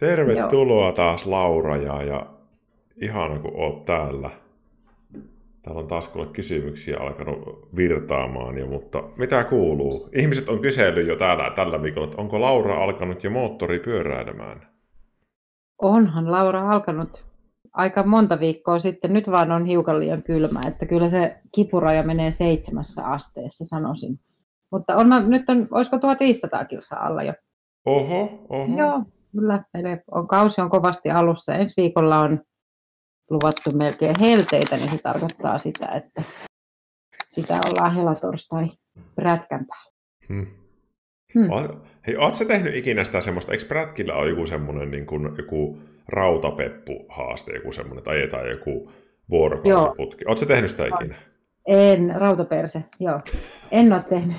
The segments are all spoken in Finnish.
Joo, Tervetuloa taas Laura ja ihana kun oot täällä. Täällä on taas kuule kysymyksiä alkanut virtaamaan mutta mitä kuuluu? Ihmiset on kysellyt jo täällä tällä viikolla, että onko Laura alkanut jo moottoripyöräilemään? onhan Laura alkanut aika monta viikkoa sitten. Nyt vaan on hiukan liian kylmä, että kyllä se kipuraja menee 7 asteessa, sanoisin. Mutta nyt olisiko 1500 kilsaa alla jo? Oho, oho. Joo, kyllä. Eli kausi on kovasti alussa. Ensi viikolla on luvattu melkein helteitä, niin se tarkoittaa sitä, että sitä ollaan helatorstai prätkän päällä. Hmm. Hmm. Hei, oot sä tehnyt ikinä sitä semmoista, eikö prätkillä ole joku semmoinen niin kuin, joku rautapeppu-haaste, joku semmoinen, tai ajetaan joku Joo, vuorokausiputki? Oot sä tehnyt sitä ikinä? en, rautaperse, joo. En ole tehnyt.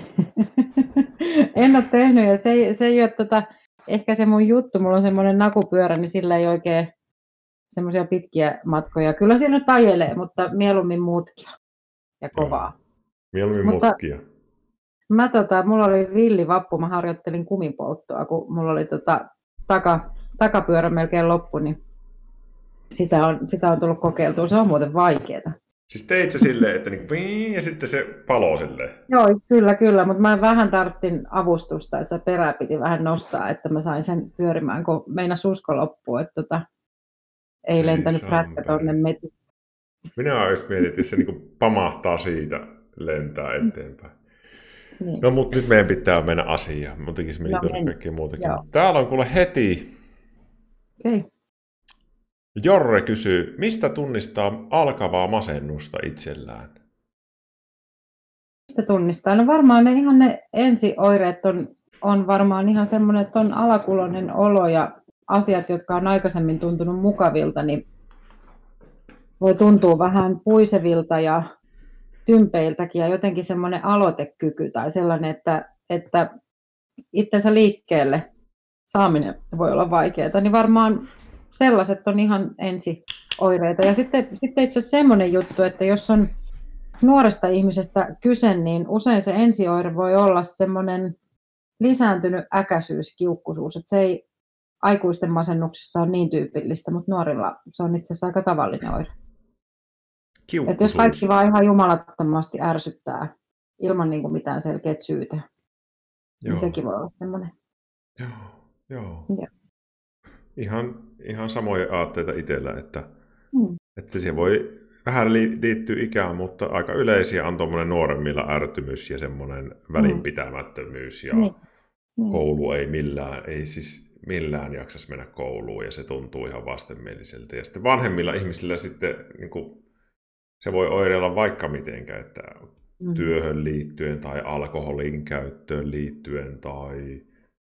En ole tehnyt ja se ei ole ehkä se mun juttu. Mulla on semmoinen nakupyörä, niin sillä ei oikein semmoisia pitkiä matkoja. Kyllä siinä nyt ajelee, mutta mieluummin mutkia ja Joo. kovaa. Mieluummin Mutta mutkia. mulla oli villivappu, mä harjoittelin kuminpolttoa, kun mulla oli takapyörä melkein loppu, niin sitä on tullut kokeiltua. Se on muuten vaikeaa. Siis teit sä silleen, että niinku, ja sitten se paloo silleen. Joo, kyllä, mutta mä vähän tarvitsin avustusta ja se perää piti vähän nostaa, että mä sain sen pyörimään, kun meinas usko loppuu, että ei Ei lentänyt prätkä tonne samperi. metin. Minä just mietin, että jos se niinku pamahtaa siitä, lentää eteenpäin. Niin. No mut nyt meidän pitää mennä asiaan. Muutenkin se meni No tuonne meni. kaikkea muutakin. Joo. Mutta täällä on kuule heti. Okei. Jorre kysyy, mistä tunnistaa alkavaa masennusta itsellään? Mistä tunnistaa? No varmaan ne ensioireet on varmaan ihan semmoinen, että on alakuloinen olo ja asiat, jotka on aikaisemmin tuntunut mukavilta, niin voi tuntua vähän puisevilta ja tympeiltäkin ja jotenkin semmoinen aloitekyky tai sellainen, että itsensä liikkeelle saaminen voi olla vaikeaa, niin varmaan sellaiset on ihan ensioireita. Ja sitten itse asiassa semmoinen juttu, että jos on nuoresta ihmisestä kyse, niin usein se ensioire voi olla semmoinen lisääntynyt äkäisyys, kiukkuisuus, että se ei aikuisten masennuksessa ole niin tyypillistä, mutta nuorilla se on itse asiassa aika tavallinen oire. Että jos kaikki Kiukkusuus. vaan ihan jumalattomasti ärsyttää ilman niin kuin mitään selkeät syytä, niin Joo, sekin voi olla semmoinen. joo, joo. Ja, Ihan samoja aatteita itsellä, mm, että se voi vähän liittyä ikään, mutta aika yleisiä on tuommoinen nuoremmilla ärtymys ja semmoinen mm, välinpitämättömyys ja niin, niin, koulu ei siis millään jaksas mennä kouluun ja se tuntuu ihan vastenmieliseltä. Ja sitten vanhemmilla ihmisillä sitten niin kuin, se voi oireilla vaikka mitenkä, että mm, työhön liittyen tai alkoholin käyttöön liittyen tai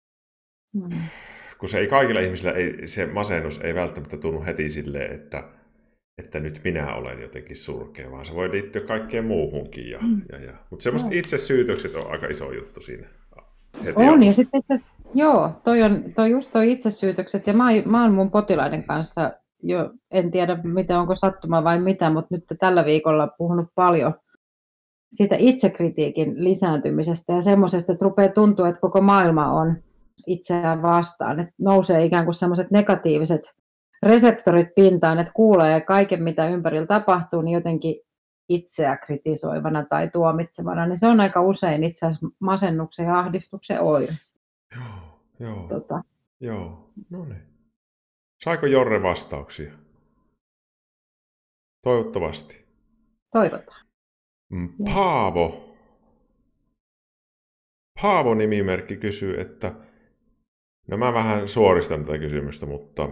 mm. kun se ei kaikilla ihmisillä, se masennus ei välttämättä tunnu heti silleen, että nyt minä olen jotenkin surkea, vaan se voi liittyä kaikkeen muuhunkin. Mm. Mutta semmoiset Joo. itsesyytökset on aika iso juttu siinä heti On, ja alusta. sitten joo, toi itsesyytökset, ja mä oon mun potilaiden kanssa jo, en tiedä mitä onko sattuma vai mitä, mutta nyt tällä viikolla puhunut paljon siitä itsekritiikin lisääntymisestä ja semmoisesta, että rupeaa tuntua, että koko maailma on itseään vastaan, että nousee ikään kuin semmoiset negatiiviset reseptorit pintaan, että kuulee kaiken mitä ympärillä tapahtuu, niin jotenkin itseä kritisoivana tai tuomitsevana, niin se on aika usein itse asiassa masennuksen ja ahdistuksen oire. Joo, joo, Tota, joo. No niin. Saiko Jorre vastauksia? Toivottavasti. toivotaan. Ja. Paavo. Paavo-nimimerkki kysyy, että no mä vähän suoristan tätä kysymystä, mutta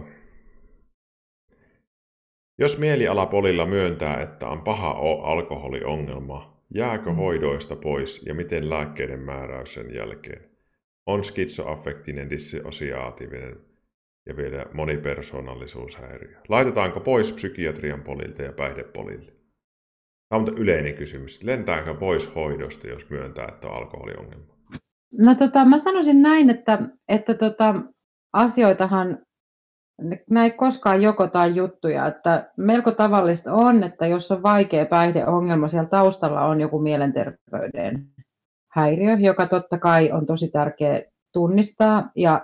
jos mielialapolilla myöntää, että on paha alkoholiongelma, jääkö hoidoista pois ja miten lääkkeiden määräys sen jälkeen? On skitsoaffektinen, dissosiaatiivinen ja vielä monipersoonallisuushäiriö. Laitetaanko pois psykiatrian polilta ja päihdepolille? Tämä on yleinen kysymys. Lentääkö pois hoidosta, jos myöntää, että on alkoholiongelma? No mä sanoisin näin, että asioitahan, nämä ei koskaan joko tai juttuja, että melko tavallista on, että jos on vaikea päihdeongelma, siellä taustalla on joku mielenterveyden häiriö, joka totta kai on tosi tärkeä tunnistaa, ja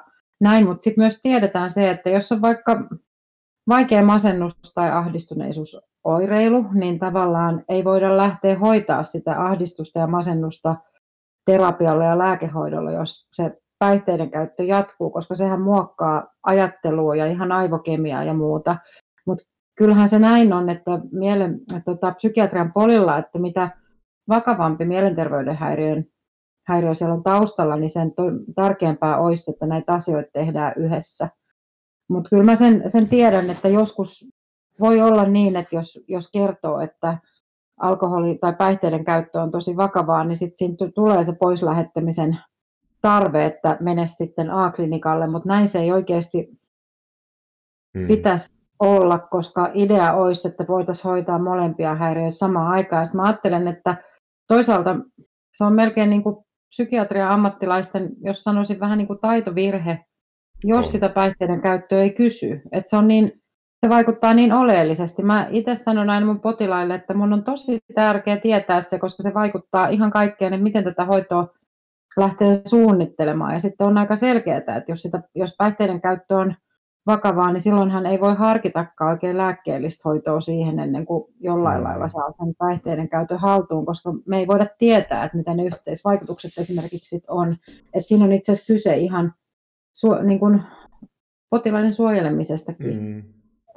näin, mutta sitten myös tiedetään se, että jos on vaikka vaikea masennus tai ahdistuneisuusoireilu, niin tavallaan ei voida lähteä hoitaa sitä ahdistusta ja masennusta terapialla ja lääkehoidolla, jos se päihteiden käyttö jatkuu, koska sehän muokkaa ajattelua ja ihan aivokemiaa ja muuta. Mutta kyllähän se näin on, että psykiatrian polilla, että mitä vakavampi mielenterveyden häiriö siellä on taustalla, niin sen tärkeämpää olisi, että näitä asioita tehdään yhdessä. Mutta kyllä mä sen tiedän, että joskus voi olla niin, että jos kertoo, että alkoholi- tai päihteiden käyttö on tosi vakavaa, niin sitten siinä tulee se poislähettämisen tarve, että mene sitten A-klinikalle, mutta näin se ei oikeasti pitäisi olla, koska idea olisi, että voitaisiin hoitaa molempia häiriöitä samaan aikaan. Sitten mä ajattelen, että toisaalta se on melkein niin kuin psykiatrian ammattilaisten, jos sanoisin vähän niin kuin taitovirhe, jos sitä päihteiden käyttöä ei kysy. Että se vaikuttaa niin oleellisesti. Mä itse sanon aina mun potilaille, että mun on tosi tärkeää tietää se, koska se vaikuttaa ihan kaikkeen, että miten tätä hoitoa lähtee suunnittelemaan. Ja sitten on aika selkeää, että jos päihteiden käyttö on vakavaa, niin silloinhan ei voi harkitakaan oikein lääkkeellistä hoitoa siihen ennen kuin jollain lailla saa sen päihteiden käytön haltuun, koska me ei voida tietää, että mitä ne yhteisvaikutukset esimerkiksi on. Että siinä on itse asiassa kyse ihan niin kuin potilaiden suojelemisestakin.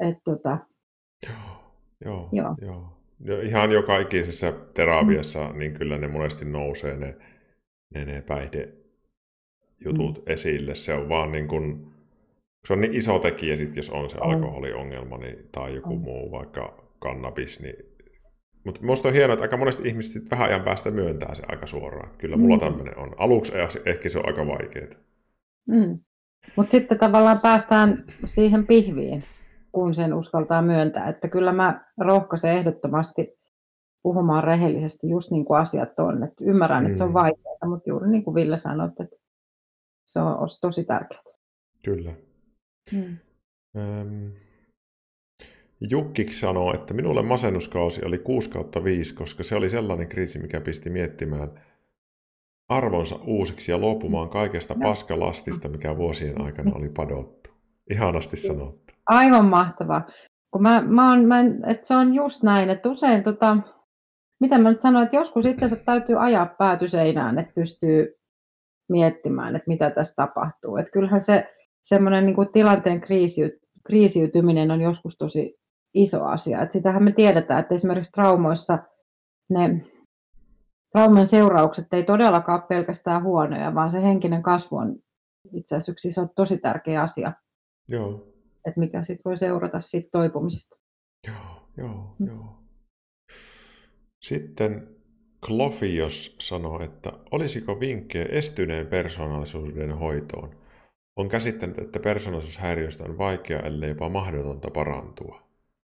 Joo. Ja ihan joka ikisessä terapiassa, niin kyllä ne monesti nousee ne päihdejutut esille. Se on vaan niin kuin, se on niin iso tekijä sit, jos on se alkoholiongelma tai joku muu, vaikka kannabis. Mutta minusta on hienoa, että aika monesti ihmiset vähän ajan päästä myöntää se aika suoraan. Että kyllä mulla tämmöinen on. Aluksi ehkä se on aika vaikeaa. Mutta sitten tavallaan päästään siihen pihviin, kun sen uskaltaa myöntää. Että kyllä mä rohkaisen ehdottomasti puhumaan rehellisesti just niin kuin asiat on. Et ymmärrän, että se on vaikeaa, mutta juuri niin kuin Ville sanoi, että se on tosi tärkeää. Kyllä. Jukki sanoo, että minulle masennuskausi oli 6/5, koska se oli sellainen kriisi, mikä pisti miettimään arvonsa uusiksi ja luopumaan kaikesta paskalastista, mikä vuosien aikana oli padottu. Ihanasti sanottu. Aivan mahtavaa. Kun että se on just näin, että usein, mitä mä nyt sanoin, että joskus itsensä täytyy ajaa päätyseinään, että pystyy miettimään, että mitä tässä tapahtuu. Että kyllähän se semmoinen niin kuin tilanteen kriisiytyminen on joskus tosi iso asia. Että sitähän me tiedetään, että esimerkiksi traumoissa ne trauman seuraukset ei todellakaan ole pelkästään huonoja, vaan se henkinen kasvu on itse asiassa yksi iso, tosi tärkeä asia. Joo. Että mikä sitten voi seurata siitä toipumisesta. Joo. Sitten Klofios sanoo, että olisiko vinkkejä estyneen persoonallisuuden hoitoon? On käsittänyt, että persoonallisuushäiriöstä on vaikea, ellei jopa mahdotonta parantua.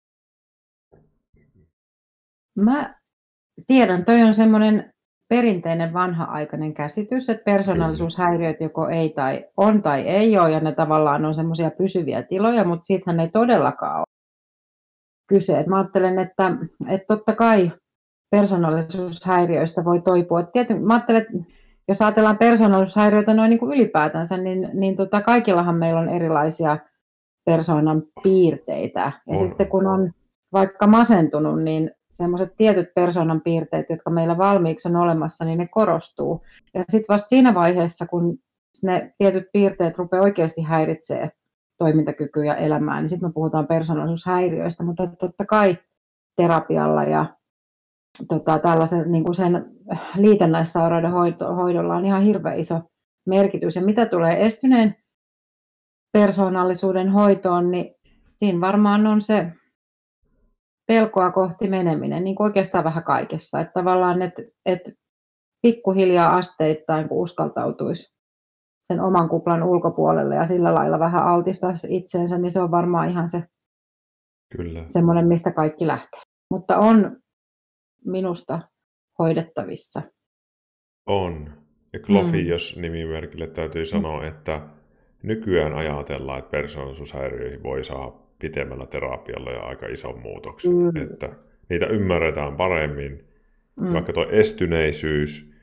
Mä tiedän, toi on semmoinen perinteinen vanha-aikainen käsitys, että persoonallisuushäiriöt joko ei tai ei ole, ja ne tavallaan on semmoisia pysyviä tiloja, mutta siitähän ei todellakaan ole kyse. Mä ajattelen, että totta kai persoonallisuushäiriöistä voi toipua. Mä ajattelen, että jos ajatellaan persoonallisuushäiriöitä noin niin kuin ylipäätänsä, niin kaikillahan meillä on erilaisia persoonan piirteitä. Ja sitten kun on vaikka masentunut, niin semmoiset tietyt persoonan piirteet, jotka meillä valmiiksi on olemassa, niin ne korostuu. Ja sitten vasta siinä vaiheessa, kun ne tietyt piirteet rupeaa oikeasti häiritsemään toimintakykyä ja elämää, niin sitten me puhutaan persoonallisuushäiriöistä, mutta totta kai terapialla ja tällaisen niin kuin sen liitännäissairauden hoidolla on ihan hirveän iso merkitys. Ja mitä tulee estyneen persoonallisuuden hoitoon, niin siinä varmaan on se pelkoa kohti meneminen, niin kuin oikeastaan vähän kaikessa. Että tavallaan, että pikkuhiljaa asteittain, kun uskaltautuisi sen oman kuplan ulkopuolelle ja sillä lailla vähän altistaisi itseensä, niin se on varmaan ihan se semmoinen, mistä kaikki lähtee. Mutta on minusta hoidettavissa. On. Ja Klofios nimimerkille täytyy sanoa, että nykyään ajatellaan, että persoonallisuushäiriöihin voi saada pitemmällä terapialla ja aika ison muutoksen. Että niitä ymmärretään paremmin. Vaikka tuo estyneisyys,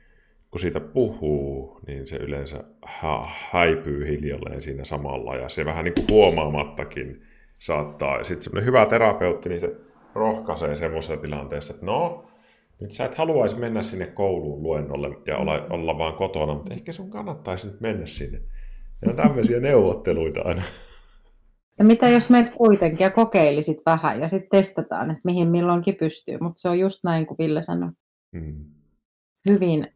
kun siitä puhuu, niin se yleensä häipyy hiljalleen siinä samalla ja se vähän niin kuin huomaamattakin saattaa. Ja sitten semmoinen hyvä terapeutti, niin se rohkaisee semmoisessa tilanteessa, että no, nyt sä et haluaisi mennä sinne kouluun luennolle ja olla vaan kotona, mutta ehkä sun kannattaisi nyt mennä sinne. Ja on tämmöisiä neuvotteluita aina. Ja mitä jos menet kuitenkin ja kokeilisit vähän ja sitten testataan, että mihin milloinkin pystyy. Mutta se on just näin kuin Ville sanoi. Hyvin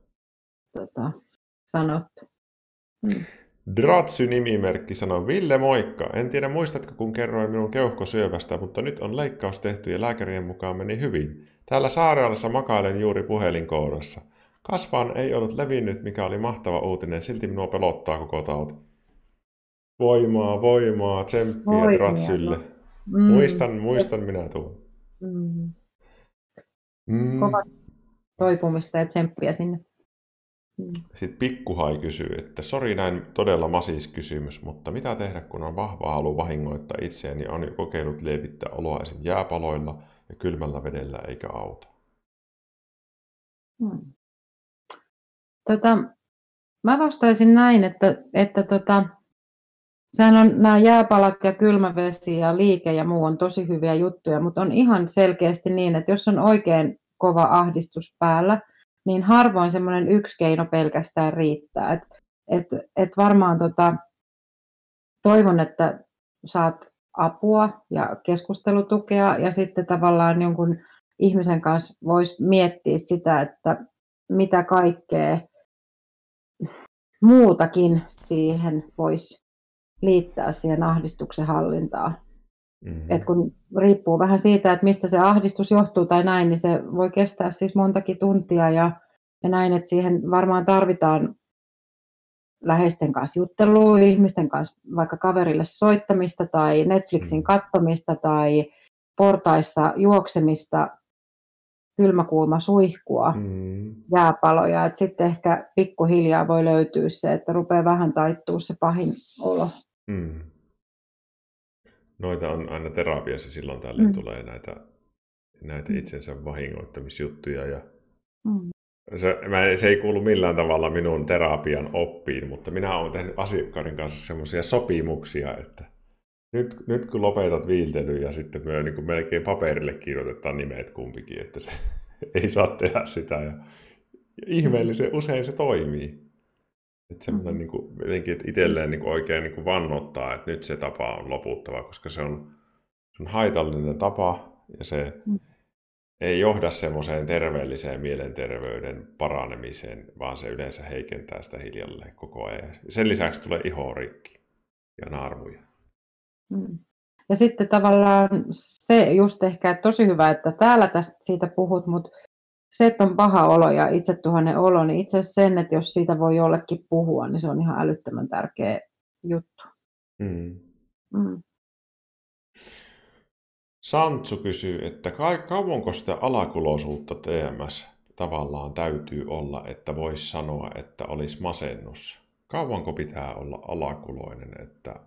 sanottu. Dratsy-nimimerkki sanoo, Ville moikka. En tiedä muistatko kun kerroin minun keuhkosyövästä, mutta nyt on leikkaus tehty ja lääkärien mukaan meni hyvin. Täällä sairaalassa makailen juuri puhelinkourassa. Kasvaan ei ollut levinnyt, mikä oli mahtava uutinen, silti minua pelottaa koko tauti. Voimaa, tsemppiä Dratsylle. Muistan minä tuon. Kova toipumista ja tsemppiä sinne. Sitten Pikkuhai kysyy, että sori näin todella masis kysymys, mutta mitä tehdä, kun on vahva halu vahingoittaa itseäni ja on jo kokeillut lievittää oloa esim. Jääpaloilla ja kylmällä vedellä eikä auta? Mä vastaisin näin, että sehän on nämä jääpalat ja kylmävesi ja liike ja muu on tosi hyviä juttuja, mutta on ihan selkeästi niin, että jos on oikein kova ahdistus päällä, niin harvoin semmoinen yksi keino pelkästään riittää. Et varmaan toivon, että saat apua ja keskustelutukea ja sitten tavallaan jonkun ihmisen kanssa voisi miettiä sitä, että mitä kaikkea muutakin siihen voisi liittää siihen ahdistuksen hallintaan. Et kun riippuu vähän siitä, että mistä se ahdistus johtuu tai näin, niin se voi kestää siis montakin tuntia ja näin, että siihen varmaan tarvitaan läheisten kanssa juttelua, ihmisten kanssa vaikka kaverille soittamista tai Netflixin katsomista tai portaissa juoksemista, kylmäkuuma suihkua, jääpaloja. Et sitten ehkä pikkuhiljaa voi löytyä se, että rupeaa vähän taittuu se pahin olo. Noita on aina terapiassa silloin tällöin tulee näitä itsensä vahingoittamisjuttuja. Ja se ei kuulu millään tavalla minun terapian oppiin, mutta minä olen tehnyt asiakkaiden kanssa semmoisia sopimuksia, että nyt kun lopetat viiltelyä ja sitten me niin kuin melkein paperille kirjoitetaan nimet kumpikin, että se ei saa tehdä sitä. Ja ihmeellisen usein se toimii. Että semmoinen niin kuin, jotenkin, että itselleen niin kuin oikein niin kuin vannottaa, että nyt se tapa on loputtava, koska se on haitallinen tapa ja se ei johda semmoiseen terveelliseen mielenterveyden paranemiseen, vaan se yleensä heikentää sitä hiljalleen koko ajan. Sen lisäksi tulee ihorikki ja naarmuja. Ja sitten tavallaan se just ehkä tosi hyvä, että täällä siitä puhut, mutta se, että on paha olo ja itsetuhannen olo, niin itse asiassa sen, että jos siitä voi jollekin puhua, niin se on ihan älyttömän tärkeä juttu. Santsu kysyy, että kauanko sitä alakuloisuutta TMS tavallaan täytyy olla, että voisi sanoa, että olisi masennus? Kauanko pitää olla alakuloinen, että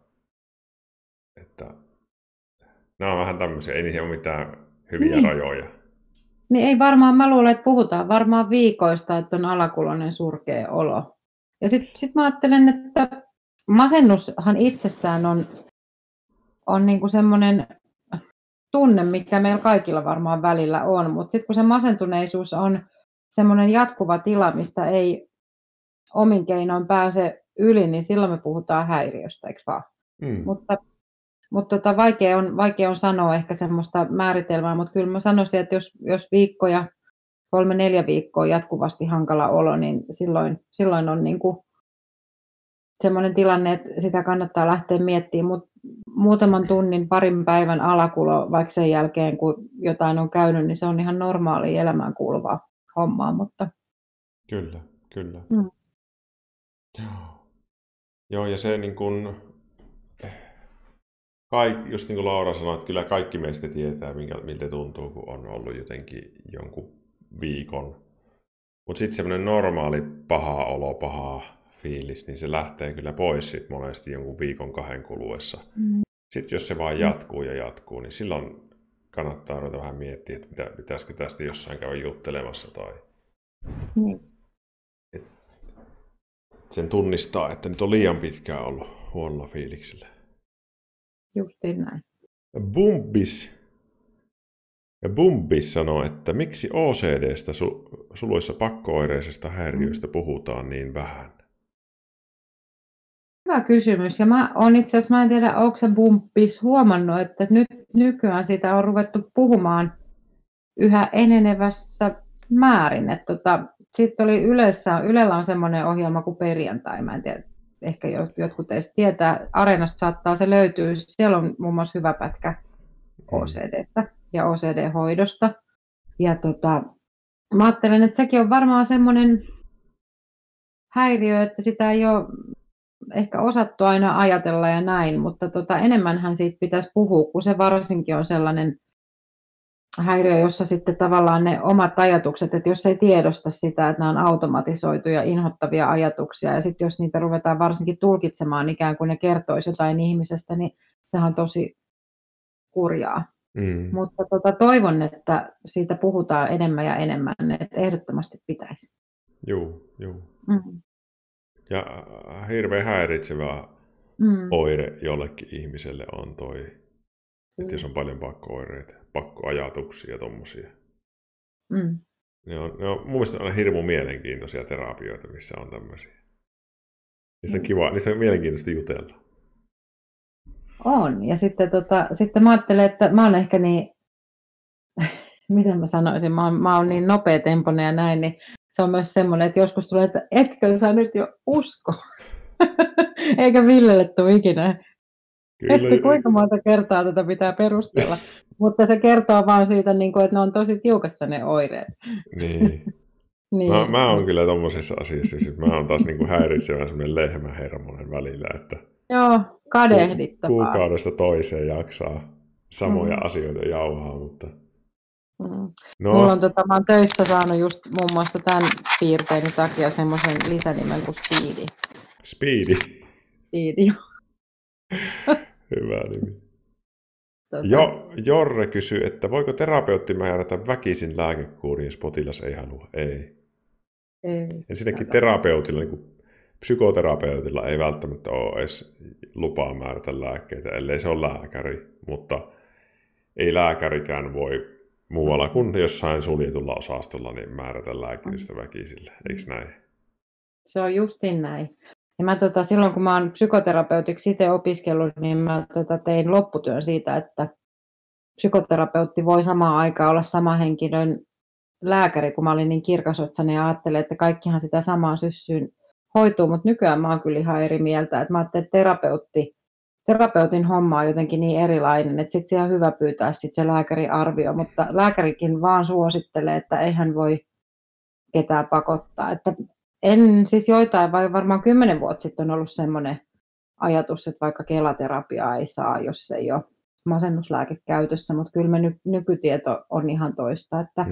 nämä on vähän tämmöisiä, ei niihin ole mitään hyviä rajoja. Niin ei varmaan, mä luulen, että puhutaan varmaan viikoista, että on alakuloinen surkea olo. Ja sit mä ajattelen, että masennushan itsessään on niinku semmoinen tunne, mikä meillä kaikilla varmaan välillä on, mutta sitten kun se masentuneisuus on semmoinen jatkuva tila, mistä ei omin keinoin pääse yli, niin silloin me puhutaan häiriöstä, eikö vaan? Mutta vaikea on sanoa ehkä semmoista määritelmää, mutta kyllä mä sanoisin, että jos viikkoja, 3-4 viikkoa jatkuvasti hankala olo, niin silloin on niinku semmoinen tilanne, että sitä kannattaa lähteä miettimään, mutta muutaman tunnin, parin päivän alakulo, vaikka sen jälkeen kun jotain on käynyt, niin se on ihan normaali elämään kuuluvaa hommaa. Mutta... Kyllä. Joo, ja se niin kuin, just niin kuin Laura sanoi, että kyllä kaikki meistä tietää, miltä tuntuu, kun on ollut jotenkin jonkun viikon. Mutta sitten semmoinen normaali paha olo, paha fiilis, niin se lähtee kyllä pois sit monesti jonkun viikon 2 kuluessa. Sitten jos se vaan jatkuu, niin silloin kannattaa ruveta vähän miettiä, että pitäisikö tästä jossain käydä juttelemassa. sen tunnistaa, että nyt on liian pitkään ollut huonolla fiiliksellä. Justiin näin. Bumbis sanoo, että miksi OCDstä suluissa pakko-oireisesta häiriöistä puhutaan niin vähän? Hyvä kysymys. Ja mä en tiedä, onko se Bumpis huomannut, että nyt nykyään sitä on ruvettu puhumaan yhä enenevässä määrin. Sitten oli Ylellä on semmoinen ohjelma kuin Perjantai, mä en tiedä, ehkä jotkut teistä tietää, Areenasta saattaa se löytyä, siellä on muun muassa hyvä pätkä OCD:stä ja OCD-hoidosta. Ja mä ajattelen, että sekin on varmaan semmoinen häiriö, että sitä ei ole ehkä osattu aina ajatella ja näin, mutta enemmänhän siitä pitäisi puhua, kun se varsinkin on sellainen häiriö, jossa sitten tavallaan ne omat ajatukset, että jos ei tiedosta sitä, että nämä on automatisoituja inhottavia ajatuksia, ja sitten jos niitä ruvetaan varsinkin tulkitsemaan ikään kuin ne kertoisi jotain ihmisestä, niin sehän on tosi kurjaa. Mutta toivon, että siitä puhutaan enemmän ja enemmän, että ehdottomasti pitäisi. Joo. Ja hirveän häiritsevä oire jollekin ihmiselle on toi, että jos on paljon pakko-oireita, pakkoajatuksia ja tommosia. Ne on mun mielestä aina hirmu mielenkiintoisia terapioita, missä on tämmöisiä. Niistä on kiva, niistä on mielenkiintoista jutella. On, ja sitten mä ajattelen, että mä oon ehkä niin, miten mä sanoisin, mä oon niin nopeatempoinen ja näin, niin se on myös semmoinen, että joskus tulee, että etkö sä nyt jo usko? Eikä Villelle tule ikinä. Että kuinka monta kertaa tätä pitää perustella. Mutta se kertoo vaan siitä, että ne on tosi tiukassa ne oireet. Niin. Niin. Mä oon kyllä tommosissa asioissa. Mä oon taas häiritsevä semmoinen lehmähermonen välillä, että joo, kadehdittavaa. Kuukaudesta toiseen jaksaa samoja asioita jauhaa, mutta... No. Mulla on, mä oon töissä saanut just muun muassa tämän piirteeni takia semmoisen lisänimen kuin Speedy. Speedy? Speedy, joo. Hyvä nimi. Jorre kysyy, että voiko terapeutti määrätä väkisin lääkekuurin, jos potilas ei halua? Ei. Ensinnäkin terapeutilla, niin kuin psykoterapeutilla ei välttämättä ole edes lupaa määrätä lääkkeitä, ellei se ole lääkäri, mutta ei lääkärikään voi muualla kuin jossain suljetulla osastolla niin määrätä lääkitystä väkisille, eikö näin? Se on justiin näin. Ja mä silloin kun mä oon psykoterapeutiksi itse opiskellut, niin mä tein lopputyön siitä, että psykoterapeutti voi samaan aikaan olla sama henkilön lääkäri, kun mä olin niin kirkasotsainen ja ajattelin, että kaikkihan sitä samaan syssyyn hoituu, mutta nykyään mä oon kyllä ihan eri mieltä, että mä ajattelin, että terapeutin homma on jotenkin niin erilainen, että sitten siellä on hyvä pyytää sit se lääkäriarvio, mutta lääkärikin vaan suosittelee, että ei hän voi ketään pakottaa. Että siis varmaan 10 vuotta sitten on ollut semmoinen ajatus, että vaikka kelaterapiaa ei saa, jos ei ole masennuslääke käytössä, mutta kyllä nykytieto on ihan toista, että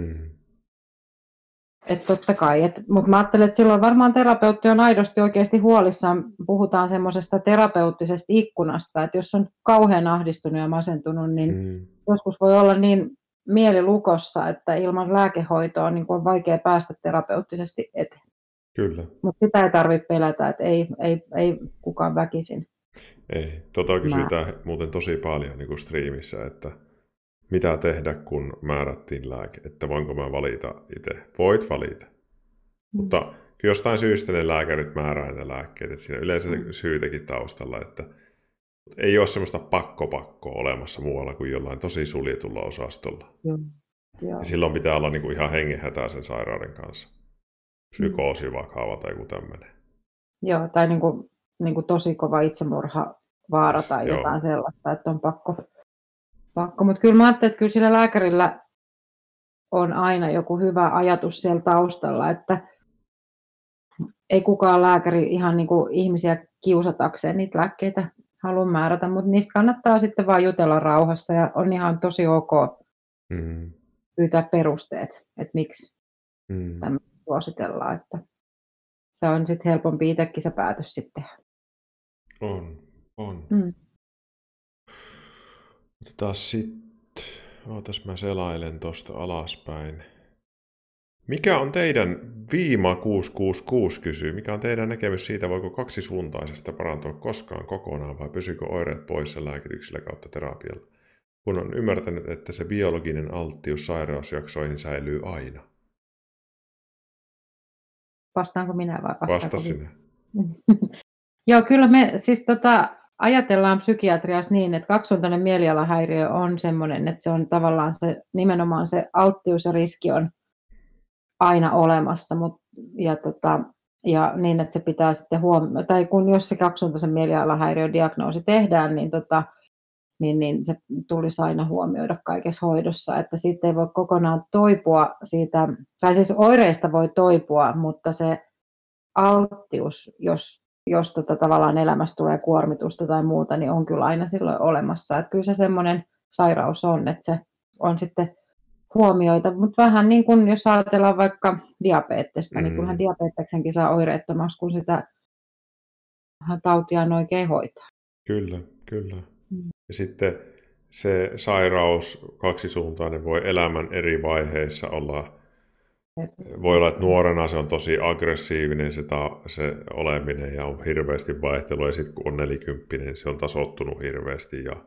totta kai, mutta mä ajattelen, että silloin varmaan terapeutti on aidosti oikeasti huolissaan, puhutaan semmoisesta terapeuttisesta ikkunasta, että jos on kauhean ahdistunut ja masentunut, niin joskus voi olla niin mielilukossa, että ilman lääkehoitoa niin on vaikea päästä terapeuttisesti eteen. Kyllä. Mutta sitä ei tarvitse pelätä, että ei kukaan väkisin. Ei, kysytään muuten tosi paljon niin kuin striimissä, että mitä tehdä, kun määrättiin lääke, että voinko mä valita itse. Voit valita. Mutta jostain syystä ne lääkärit määrää näitä lääkkeitä, että siinä yleensä syytäkin taustalla, että ei ole semmoista pakkoa olemassa muualla kuin jollain tosi suljetulla osastolla. Ja silloin pitää olla niin kuin ihan hengenhätää sen sairauden kanssa. Psykoosi vakava tai joku tämmöinen. Joo, tai niin kuin tosi kova itsemurhavaara tai jotain sellaista, että on pakko. Mutta kyllä mä ajattelin, että kyllä sillä lääkärillä on aina joku hyvä ajatus siellä taustalla, että ei kukaan lääkäri ihan niin kuin ihmisiä kiusatakseen niitä lääkkeitä halua määrätä, mutta niistä kannattaa sitten vaan jutella rauhassa ja on ihan tosi ok pyytää perusteet, että miksi tämmöistä suositellaan, että se on sitten helpompi itsekin se päätös sitten tehdä. On. Otetaan sitten, ootas mä selailen tosta alaspäin. Mikä on teidän Viima 666 kysyy, mikä on teidän näkemys siitä, voiko kaksisuuntaisesta parantua koskaan kokonaan vai pysykö oireet poissa lääkityksellä kautta terapialla? Kun on ymmärtänyt, että se biologinen alttius sairausjaksoihin säilyy aina. Vastaanko minä vai Vasta vastaanko sinä. Joo, kyllä me siis ajatellaan psykiatriassa niin, että kaksisuuntainen mielialahäiriö on semmoinen, että se on tavallaan nimenomaan se alttius ja riski on aina olemassa, ja niin, että se pitää sitten tai kun jos se kaksisuuntaisen mielialahäiriön diagnoosi tehdään, niin se tulisi aina huomioida kaikessa hoidossa, että siitä ei voi kokonaan toipua siitä, tai siis oireista voi toipua, mutta se alttius, jos tavallaan elämässä tulee kuormitusta tai muuta, niin on kyllä aina silloin olemassa. Että kyllä se semmoinen sairaus on, että se on sitten huomioita, mutta vähän niin kuin jos ajatellaan vaikka diabetesta, niin kyllähän diabeteksenkin saa oireettomaksi, kun sitä tautia on oikein hoitaa. Kyllä, kyllä. Ja sitten se sairaus kaksisuuntainen voi elämän eri vaiheissa olla. Voi olla, että nuorena se on tosi aggressiivinen se oleminen ja on hirveästi vaihtelua, ja sitten kun on 40, niin se on tasoittunut hirveästi. Ja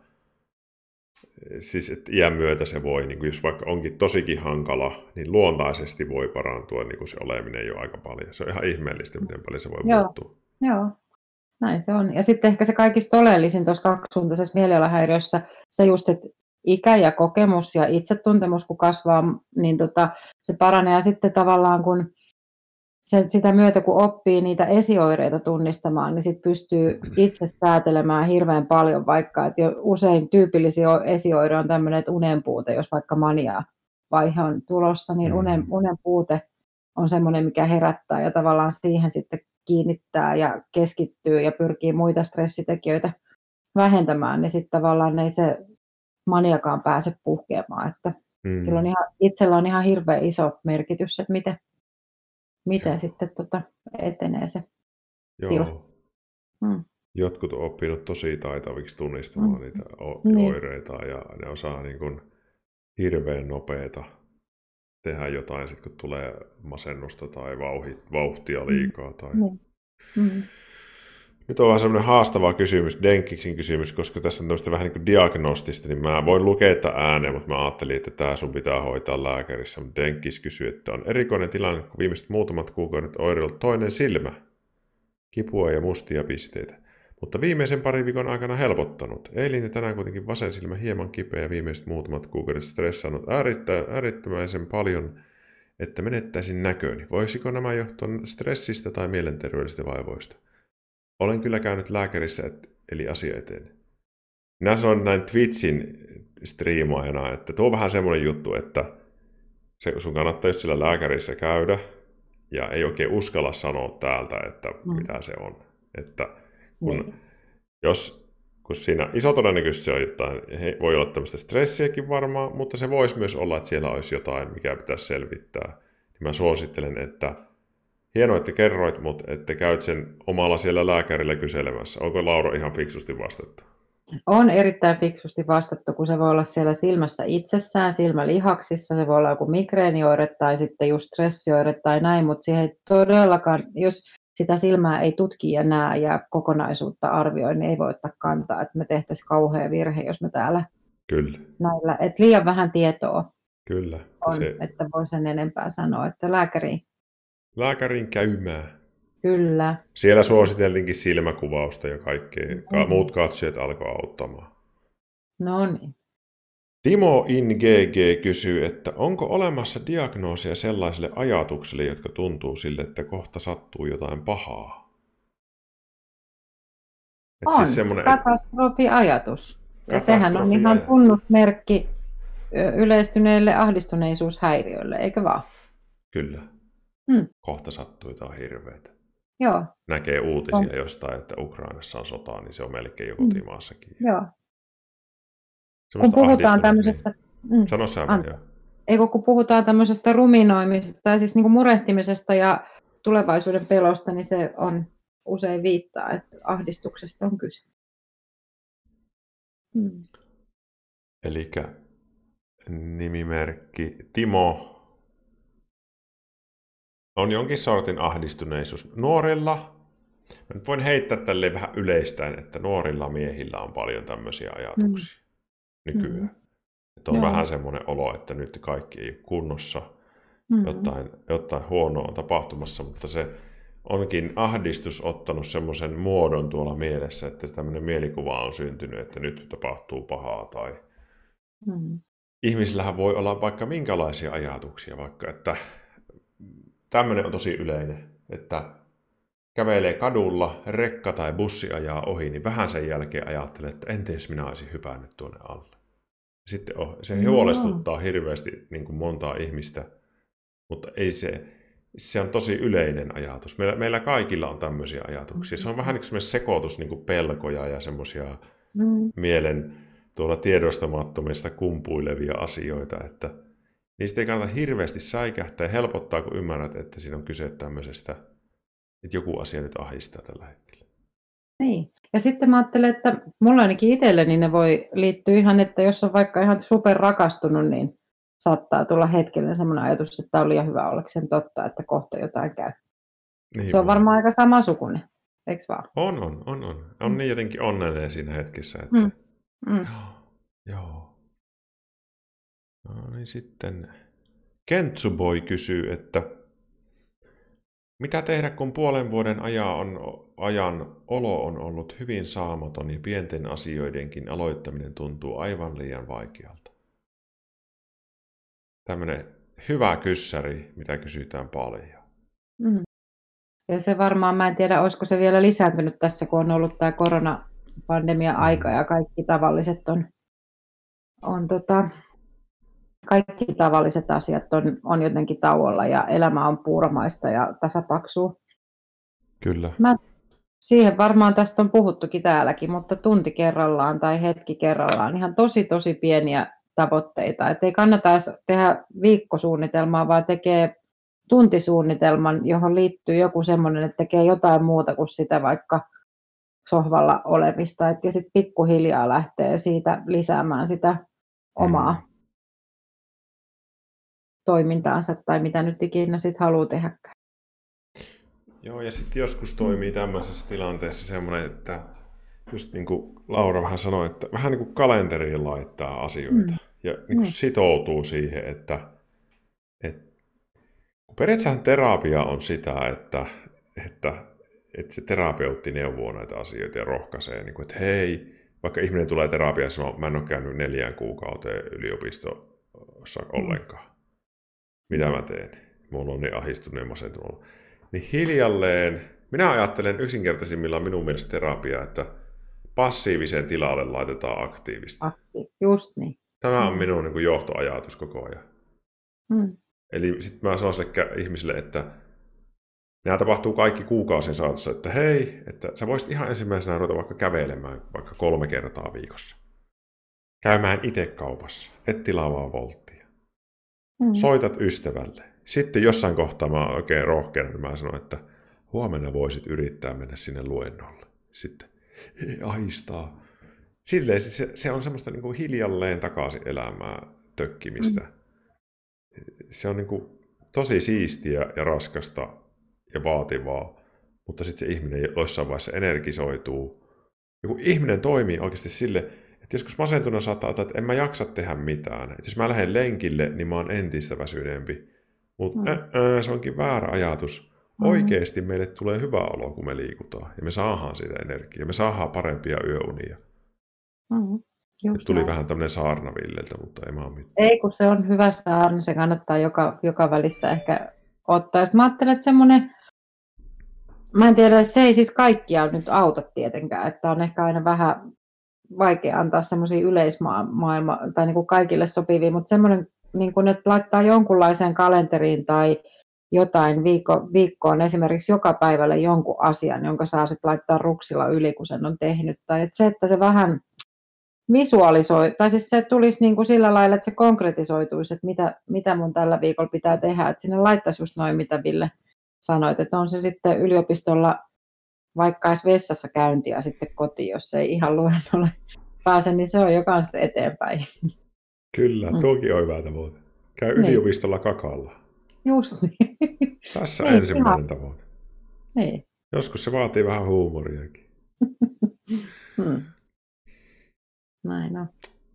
siis että iän myötä se voi, niin jos vaikka onkin tosikin hankala, niin luontaisesti voi parantua niin se oleminen jo aika paljon. Se on ihan ihmeellistä, miten paljon se voi muuttua. Joo, näin se on. Ja sitten ehkä se kaikista oleellisin tuossa kaksisuuntaisessa mielialahäiriössä, se just, että ikä ja kokemus ja itsetuntemus, kun kasvaa, niin se paranee. Ja sitten tavallaan, kun sitä myötä, kun oppii niitä esioireita tunnistamaan, niin sitten pystyy itse säätelemään hirveän paljon, vaikka että jo usein tyypillisiä esioire on tämmöinen, että unen puute, jos vaikka mania-vaihe on tulossa, niin unen puute on semmoinen, mikä herättää ja tavallaan siihen sitten kiinnittää ja keskittyy ja pyrkii muita stressitekijöitä vähentämään, niin sitten tavallaan ei se maniakaan pääse puhkeamaan, että itsellä on ihan hirveän iso merkitys, että miten sitten etenee se tila. Jotkut on oppinut tosi taitaviksi tunnistamaan niitä oireita ja ne osaa niin kuin hirveän nopeata tehdä jotain, sit kun tulee masennusta tai vauhtia liikaa. Nyt on vähän semmoinen haastava kysymys, Denkiksin kysymys, koska tässä on tämmöistä vähän niin kuin diagnostista, niin mä voin lukea tätä ääneen, mutta mä ajattelin, että tämä sun pitää hoitaa lääkärissä. Mutta Denkis kysyy, että on erikoinen tilanne, kun viimeiset muutamat kuukaudet oireillut toinen silmä, kipua ja mustia pisteitä. Mutta viimeisen parin viikon aikana helpottanut. Eilen ja tänään kuitenkin vasen silmä hieman kipeä ja viimeiset muutamat kuukaudet stressannut äärettömäisen paljon, että menettäisin näköni. Voisiko nämä johtua stressistä tai mielenterveydellisistä vaivoista? Olen kyllä käynyt lääkärissä, eli asia eteen. Minä sanon näin Twitchin striimaajana, että tuo on vähän semmoinen juttu, että sun kannattaa just sillä lääkärissä käydä, ja ei oikein uskalla sanoa täältä, että mitä se on. Että kun siinä iso todennäköisesti se on jotain, voi olla tämmöistä stressiäkin varmaan, mutta se voisi myös olla, että siellä olisi jotain, mikä pitäisi selvittää. Niin mä suosittelen, että hienoa, että kerroit, mutta että käyt sen omalla siellä lääkärillä kyselemässä. Onko Laura ihan fiksusti vastattu? On erittäin fiksusti vastattu, kun se voi olla siellä silmässä itsessään, silmälihaksissa, se voi olla joku migreenioire tai sitten just stressioire tai näin, mutta siihen ei todellakaan, jos sitä silmää ei tutki ja näe ja kokonaisuutta arvioi, niin ei voi ottaa kantaa, että me tehtäisiin kauhea virhe, jos me täällä näillä, että liian vähän tietoa on, että voi sen enempää sanoa, että lääkäriin käymään. Kyllä. Siellä suositeltiinkin silmäkuvausta ja kaikkea. Muut katsojat alkoi auttamaan. No niin. Timo in GG kysyy, että onko olemassa diagnoosia sellaisille ajatuksille, jotka tuntuu sille, että kohta sattuu jotain pahaa? On, siis katastrofiajatus. Ja sehän on ihan tunnusmerkki yleistyneille ahdistuneisuushäiriöille, eikö vaan? Kyllä. Kohta sattuu jotain hirveätä. Joo. Näkee uutisia jostain, että Ukrainassa on sotaa, niin se on melkein jo kotimaassakin. Joo. Kun puhutaan tämmöisestä... Sano sä kun puhutaan tämmöisestä ruminoimisesta, tai siis niin kuin murehtimisesta ja tulevaisuuden pelosta, niin se on usein viittaa, että ahdistuksesta on kyse. Elikkä nimimerkki Timo on jonkin sortin ahdistuneisuus. Nuorilla, mä nyt voin heittää tälleen vähän yleistäen, että nuorilla miehillä on paljon tämmöisiä Mm. ajatuksia nykyään. Että on Joo. vähän semmoinen olo, että nyt kaikki ei ole kunnossa, Mm. jotain huonoa on tapahtumassa, mutta se onkin ahdistus ottanut semmoisen muodon tuolla mielessä, että tämmöinen mielikuva on syntynyt, että nyt tapahtuu pahaa tai ihmisillähän voi olla vaikka minkälaisia ajatuksia, vaikka että tämmöinen on tosi yleinen, että kävelee kadulla, rekka tai bussi ajaa ohi, niin vähän sen jälkeen ajattelee, että entäs minä olisin hypännyt tuonne alle. Sitten se huolestuttaa hirveästi niin kuin montaa ihmistä, mutta ei se on tosi yleinen ajatus. Meillä kaikilla on tämmöisiä ajatuksia. Se on vähän niin kuin sekoitus niin kuin pelkoja ja semmoisia mielen tuolla tiedostamattomista kumpuilevia asioita, että niistä ei kannata hirveästi säikähtää ja helpottaa, kun ymmärrät, että siinä on kyse tämmöisestä, että joku asia nyt ahdistaa tällä hetkellä. Niin. Ja sitten mä ajattelen, että mulla ainakin itselleni ne voi liittyä ihan, että jos on vaikka ihan super rakastunut, niin saattaa tulla hetkellä semmoinen ajatus, että tämä on liian hyvä ollakseen totta, että kohta jotain käy. Niin Se on varmaan aika samansukuinen, eikö vaan? On niin jotenkin onnellinen siinä hetkessä, että Joo. No niin sitten Kentsuboy kysyy, että mitä tehdä, kun puolen vuoden ajan olo on ollut hyvin saamaton ja pienten asioidenkin aloittaminen tuntuu aivan liian vaikealta? Tämmöinen hyvä kyssäri, mitä kysytään paljon. Ja se varmaan, mä en tiedä, olisiko se vielä lisääntynyt tässä, kun on ollut tämä koronapandemia-aika ja kaikki tavalliset kaikki tavalliset asiat on jotenkin tauolla ja elämä on puuromaista ja tasapaksua. Kyllä. Siihen varmaan tästä on puhuttukin täälläkin, mutta tunti kerrallaan tai hetki kerrallaan ihan tosi pieniä tavoitteita. Et ei kannata edes tehdä viikkosuunnitelmaa, vaan tekee tuntisuunnitelman, johon liittyy joku semmoinen, että tekee jotain muuta kuin sitä vaikka sohvalla olemista. Ja sitten pikkuhiljaa lähtee siitä lisäämään sitä omaa toimintaansa tai mitä nyt ikinä sitten haluaa tehdäkään. Joo, ja sitten joskus toimii tämmöisessä tilanteessa semmoinen, että just niin kuin Laura vähän sanoi, että vähän niin kuin kalenteriin laittaa asioita ja niin kuin sitoutuu siihen, että periaatteessa terapia on sitä, että se terapeutti neuvoo näitä asioita ja rohkaisee, niin kuin, että hei, vaikka ihminen tulee terapiaan ja sanoo, mä en ole käynyt 4 kuukauteen yliopistossa ollenkaan. Mitä mä teen? Mulla on niin ahdistunut ja masentunut. Niin hiljalleen, minä ajattelen yksinkertaisimmillaan minun mielestä terapiaa, että passiiviseen tilalle laitetaan aktiivista. Just niin. Tämä on minun niin kuin johtoajatus koko ajan. Eli sitten mä sanon sille ihmisille, että nämä tapahtuu kaikki kuukausien saatossa, että hei, että sä voisit ihan ensimmäisenä ruveta vaikka kävelemään vaikka 3 kertaa viikossa. Käymään itse kaupassa, et tilaa vaan Woltia. Soitat ystävälle. Sitten jossain kohtaa mä oon oikein rohkeana, niin mä sanon, että huomenna voisit yrittää mennä sinne luennolle. Sitten ahistaa. Silleen se on semmoista niin kuin hiljalleen takaisin elämää tökkimistä. Se on niin kuin tosi siistiä ja raskasta ja vaativaa, mutta sitten se ihminen jossain vaiheessa energisoituu. Ja kun ihminen toimii oikeasti sille, että joskus masentuna saattaa ottaa, että en mä jaksa tehdä mitään. Että jos mä lähden lenkille, niin mä oon entistä väsyneempi. Mutta se onkin väärä ajatus. Oikeasti meille tulee hyvä olo, kun me liikutaan. Ja me saadaan siitä energiaa. Me saadaan parempia yöunia. Tuli vähän tämmöinen saarnavilleltä, mutta ei mä ole mitään. Ei, kun se on hyvä saarna. Se kannattaa joka välissä ehkä ottaa. Sitten mä ajattelen, että semmoinen, mä en tiedä, se ei siis kaikkia nyt auta tietenkään. Että on ehkä aina vähän vaikea antaa semmoisia yleismaailma tai niin kuin kaikille sopivia, mutta semmoinen, niin kuin, että laittaa jonkunlaiseen kalenteriin tai jotain viikkoon esimerkiksi joka päivälle jonkun asian, jonka saa sitten laittaa ruksilla yli, kun sen on tehnyt. Tai että se vähän visualisoi, tai siis se tulisi niin kuin sillä lailla, että se konkretisoituisi, että mitä mun tällä viikolla pitää tehdä. Että sinne laittaisi just noin, mitä Ville sanoit, että on se sitten yliopistolla vaikka edes vessassa käyntiä ja sitten kotiin, jos ei ihan luennolle pääse, niin se on jo kanssa eteenpäin. Kyllä, tuokin on hyvä tavoite. Käy yliopistolla kakalla. Just niin. Tässä Niin, ihan. ensimmäinen tavoite. Niin. Joskus se vaatii vähän huumoriakin. Hmm. Näin on.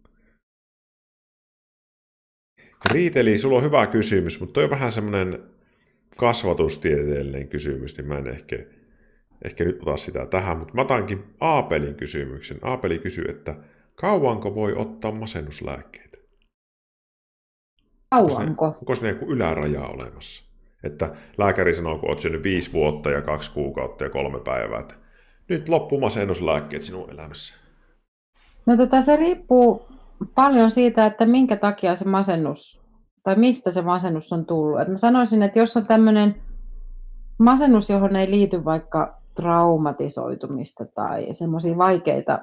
Riiteli, sulla on hyvä kysymys, mutta toi on vähän semmoinen kasvatustieteellinen kysymys, niin mä en ehkä nyt ota sitä tähän, mutta mä otankin Aapelin kysymyksen. Aapeli kysyy, että kauanko voi ottaa masennuslääkkeitä? Kauanko? Onko siinä joku yläraja olemassa? Että lääkäri sanoo, kun olet syönyt 5 vuotta ja 2 kuukautta ja 3 päivää, että nyt loppu masennuslääkkeet sinun elämässä. No se riippuu paljon siitä, että minkä takia se masennus, tai mistä se masennus on tullut. Et mä sanoisin, että jos on tämmöinen masennus, johon ei liity vaikka traumatisoitumista tai semmoisia vaikeita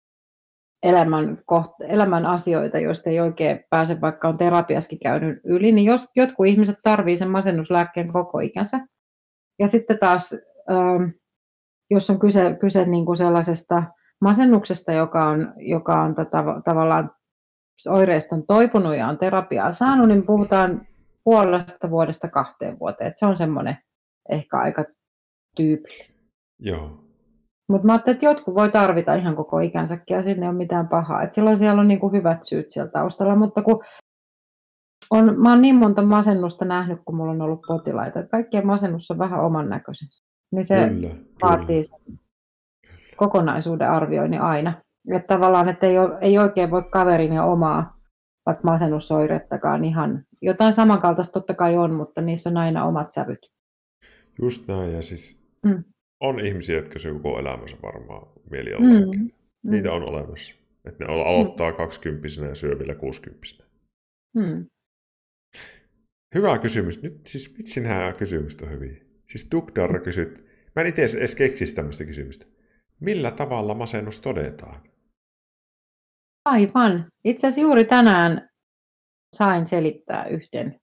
elämän asioita, joista ei oikein pääse, vaikka on terapiaskin käynyt yli, niin jotkut ihmiset tarvitsevat sen masennuslääkkeen koko ikänsä. Ja sitten taas, jos on kyse niin kuin sellaisesta masennuksesta, joka on tavallaan oireista on toipunut ja on terapiaa saanut, niin puhutaan 0,5 vuodesta 2 vuoteen. Et se on semmoinen ehkä aika tyypillinen. Joo. Mutta mä ajattelin, että jotkut voi tarvita ihan koko ikänsäkin ja sinne ei ole mitään pahaa. Et silloin siellä on niinku hyvät syyt siellä taustalla, mutta kun mä oon niin monta masennusta nähnyt, kun mulla on ollut potilaita, että kaikkien masennus on vähän oman näköisensä. Niin se vaatii sen kokonaisuuden arvioinnin aina. Että tavallaan, että ei oikein voi kaverin ja omaa vaikka masennusoirettakaan ihan. Jotain samankaltaista totta kai on, mutta niissä on aina omat sävyt. Just näin, ja siis on ihmisiä, jotka syö koko elämänsä varmaan mielialalääkkeitä. Niitä on olemassa. Että ne aloittaa 20-vuotiaana ja syö vielä 60-vuotiaana. Hyvä kysymys. Nyt siis vitsi nämä kysymykset on hyviä. Siis Dugdarra kysyt, mä en itse edes keksisi tämmöistä kysymystä. Millä tavalla masennus todetaan? Aivan. Itse asiassa juuri tänään sain selittää yhden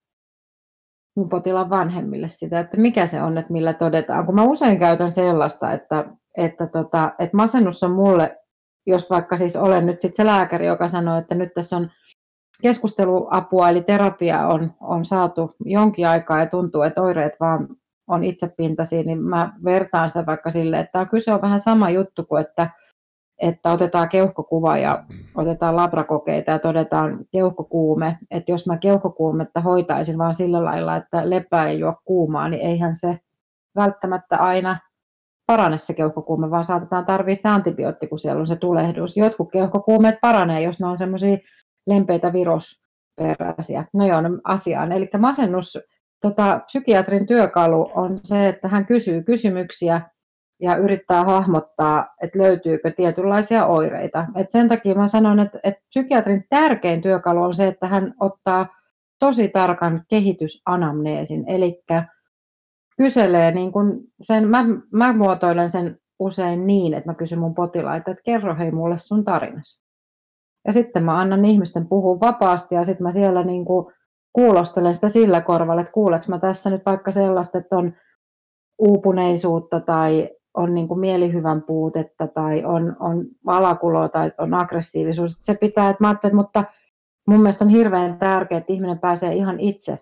mun potilaan vanhemmille sitä, että mikä se on, että millä todetaan. Kun mä usein käytän sellaista, että masennus on mulle, jos vaikka siis olen nyt sit se lääkäri, joka sanoo, että nyt tässä on keskusteluapua, eli terapia on saatu jonkin aikaa ja tuntuu, että oireet vaan on itsepintaisia, niin mä vertaan sitä vaikka sille, että kyse on vähän sama juttu kuin, että otetaan keuhkokuva ja otetaan labrakokeita ja todetaan keuhkokuume. Että jos mä keuhkokuumetta hoitaisin vaan sillä lailla, että lepää ei juo kuumaa, niin eihän se välttämättä aina parane se keuhkokuume, vaan saatetaan tarvitse se antibiootti, kun siellä on se tulehdus. Jotkut keuhkokuumeet paranee, jos ne on semmoisia lempeitä virusperäisiä. No joo, asiaan. Eli masennus, psykiatrin työkalu on se, että hän kysyy kysymyksiä ja yrittää hahmottaa, että löytyykö tietynlaisia oireita. Et sen takia mä sanon, että psykiatrin tärkein työkalu on se, että hän ottaa tosi tarkan kehitysanamneesin, eli kyselee niin kun sen, mä muotoilen sen usein niin, että mä kysyn mun potilaita, että kerro hei mulle sun tarinasi. Ja sitten mä annan ihmisten puhua vapaasti ja sitten mä siellä niin kuin kuulostelen sitä sillä korvalla, että kuuleks mä tässä nyt vaikka sellaista, että on uupuneisuutta tai on niin kuin mielihyvän puutetta tai on alakuloa tai on aggressiivisuus. Se pitää, että mä ajattelen, mutta mun mielestä on hirveän tärkeää, että ihminen pääsee ihan itse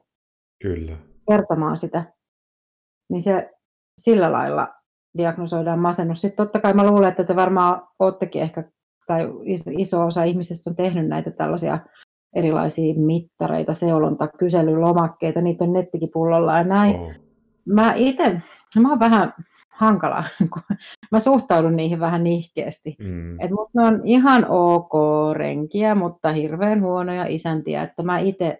kertomaan sitä. Niin se sillä lailla diagnosoidaan masennus. Sitten totta kai mä luulen, että te varmaan oottekin ehkä, tai iso osa ihmisistä on tehnyt näitä tällaisia erilaisia mittareita, seulonta, kyselylomakkeita, niitä on nettikin pullolla ja näin. Mä oon vähän hankala, kun mä suhtaudun niihin vähän nihkeästi. Mutta ne on ihan ok renkiä, mutta hirveän huonoja isäntiä, että mä itse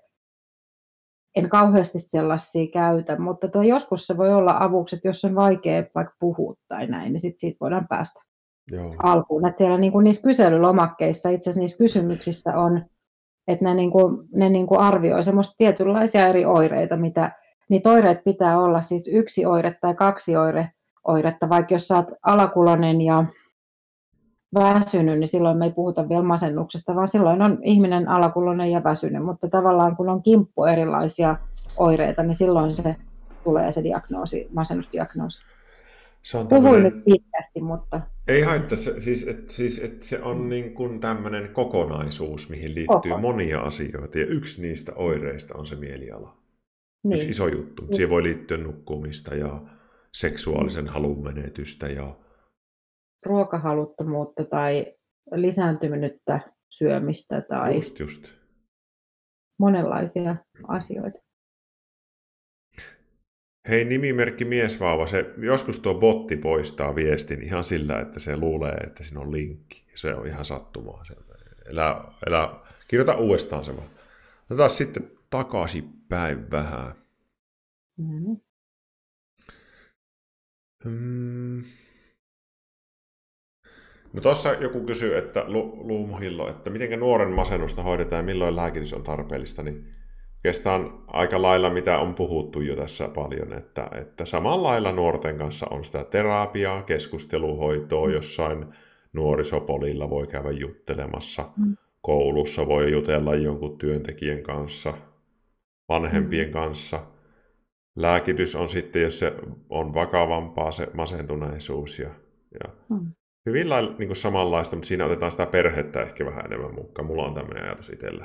en kauheasti sellaisia käytä, mutta joskus se voi olla avuksi, että jos on vaikea vaikka puhua tai näin, niin sit siitä voidaan päästä alkuun. Että siellä niinku niissä kyselylomakkeissa, itse asiassa niissä kysymyksissä on, että ne arvioi semmoista tietynlaisia eri oireita, mitä niitä oireet pitää olla siis 1 oire tai 2 oiretta, vaikka jos sä oot alakuloinen ja väsynyt, niin silloin me ei puhuta vielä masennuksesta, vaan silloin on ihminen alakuloinen ja väsynyt, mutta tavallaan kun on kimppu erilaisia oireita, niin silloin se tulee se diagnoosi, masennusdiagnoosi. Puhuin nyt pitkästi, mutta... Ei haittaa, että se on niin kuin tämmöinen kokonaisuus, mihin liittyy monia asioita, ja yksi niistä oireista on se mieliala. yksi Niin. iso juttu. Siihen voi liittyä nukkumista ja seksuaalisen halun menetystä ja Ruokahaluttomuutta tai lisääntynyttä syömistä tai just. monenlaisia asioita. Hei, nimimerkki miesvauva, joskus tuo botti poistaa viestin ihan sillä, että se luulee, että siinä on linkki. Se on ihan sattumaa. Kirjoita uudestaan se vaan. Otetaan sitten takaisin päin vähän. No tuossa joku kysyy, että Luumuhillo, että miten nuoren masennusta hoidetaan ja milloin lääkitys on tarpeellista, niin oikeastaan aika lailla mitä on puhuttu jo tässä paljon, että samalla lailla nuorten kanssa on sitä terapiaa, keskusteluhoitoa, jossain nuorisopolilla voi käydä juttelemassa, koulussa voi jutella jonkun työntekijän kanssa, vanhempien kanssa. Lääkitys on sitten, jos se on vakavampaa, se masentuneisuus ja hyvin lailla niin kuin samanlaista, mutta siinä otetaan sitä perhettä ehkä vähän enemmän mukaan. Mulla on tämmöinen ajatus itsellä.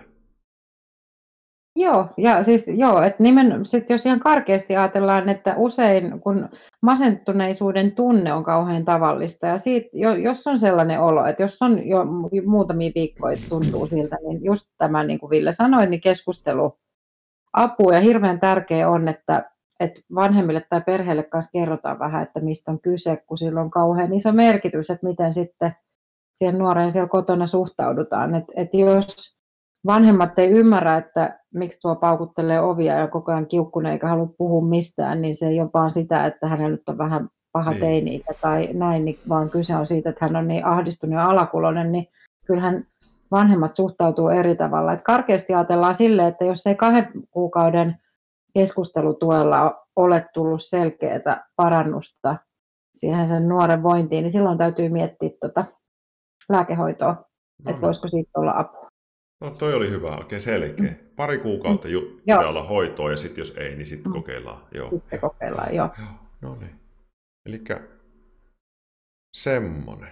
Joo, että sit jos ihan karkeasti ajatellaan, että usein kun masentuneisuuden tunne on kauhean tavallista ja jos on sellainen olo, että jos on jo muutamia viikkoja tuntuu siltä, niin just tämä, niin kuin Ville sanoi, niin keskustelu apu ja hirveän tärkeä on, että vanhemmille tai perheelle kanssa kerrotaan vähän, että mistä on kyse, kun sillä on kauhean iso merkitys, että miten sitten siihen nuoreen siellä kotona suhtaudutaan. Että jos vanhemmat ei ymmärrä, että miksi tuo paukuttelee ovia ja koko ajan kiukkunen eikä halua puhua mistään, niin se ei ole vaan sitä, että hänellä nyt on vähän paha teini-ikä tai näin, niin vaan kyse on siitä, että hän on niin ahdistunut ja alakuloinen, niin kyllähän vanhemmat suhtautuu eri tavalla. Et karkeasti ajatellaan silleen, että jos ei 2 kuukauden keskustelutuella ole tullut selkeää parannusta siihen sen nuoren vointiin, niin silloin täytyy miettiä lääkehoitoa, että voisiko siitä olla apua. No toi oli hyvä, oikein selkeä. Pari kuukautta pitää olla hoitoa ja sitten jos ei, niin sitten kokeillaan. Joo. Sitten kokeillaan, joo. No niin. Elikkä semmonen.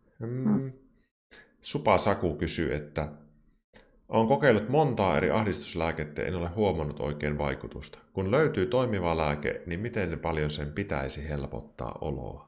Supa Saku kysyy, että olen kokeillut montaa eri ahdistuslääkettä, en ole huomannut oikein vaikutusta. Kun löytyy toimiva lääke, niin miten paljon sen pitäisi helpottaa oloa?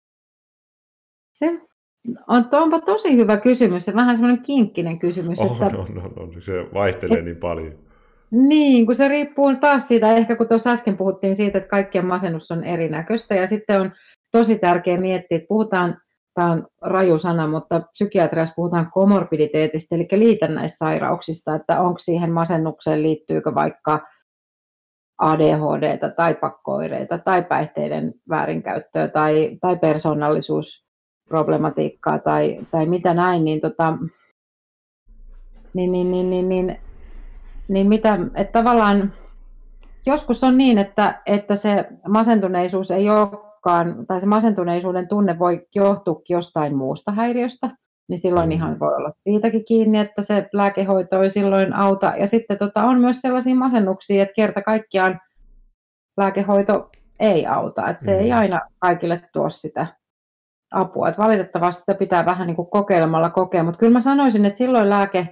Onpa tosi hyvä kysymys ja vähän semmoinen kinkkinen kysymys. On. Se vaihtelee niin paljon. Niin, kun se riippuu taas siitä, ehkä kun tuossa äsken puhuttiin siitä, että kaikkien masennus on erinäköistä ja sitten on tosi tärkeää miettiä, että puhutaan, tämä on raju sana, mutta psykiatriassa puhutaan komorbiditeetistä, eli liitännäissairauksista, että onko siihen masennukseen liittyykö vaikka ADHD:tä tai pakko-oireita tai päihteiden väärinkäyttöä tai persoonallisuusproblematiikkaa tai mitä näin, niin mitä, että tavallaan joskus on niin, että se masentuneisuus ei olekaan, tai se masentuneisuuden tunne voi johtua jostain muusta häiriöstä, niin silloin ihan voi olla siitäkin kiinni, että se lääkehoito ei silloin auta. Ja sitten on myös sellaisia masennuksia, että kerta kaikkiaan lääkehoito ei auta, että se ei aina kaikille tuo sitä apua. Että valitettavasti sitä pitää vähän niin kuin kokeilemalla kokea, mutta kyllä mä sanoisin, että silloin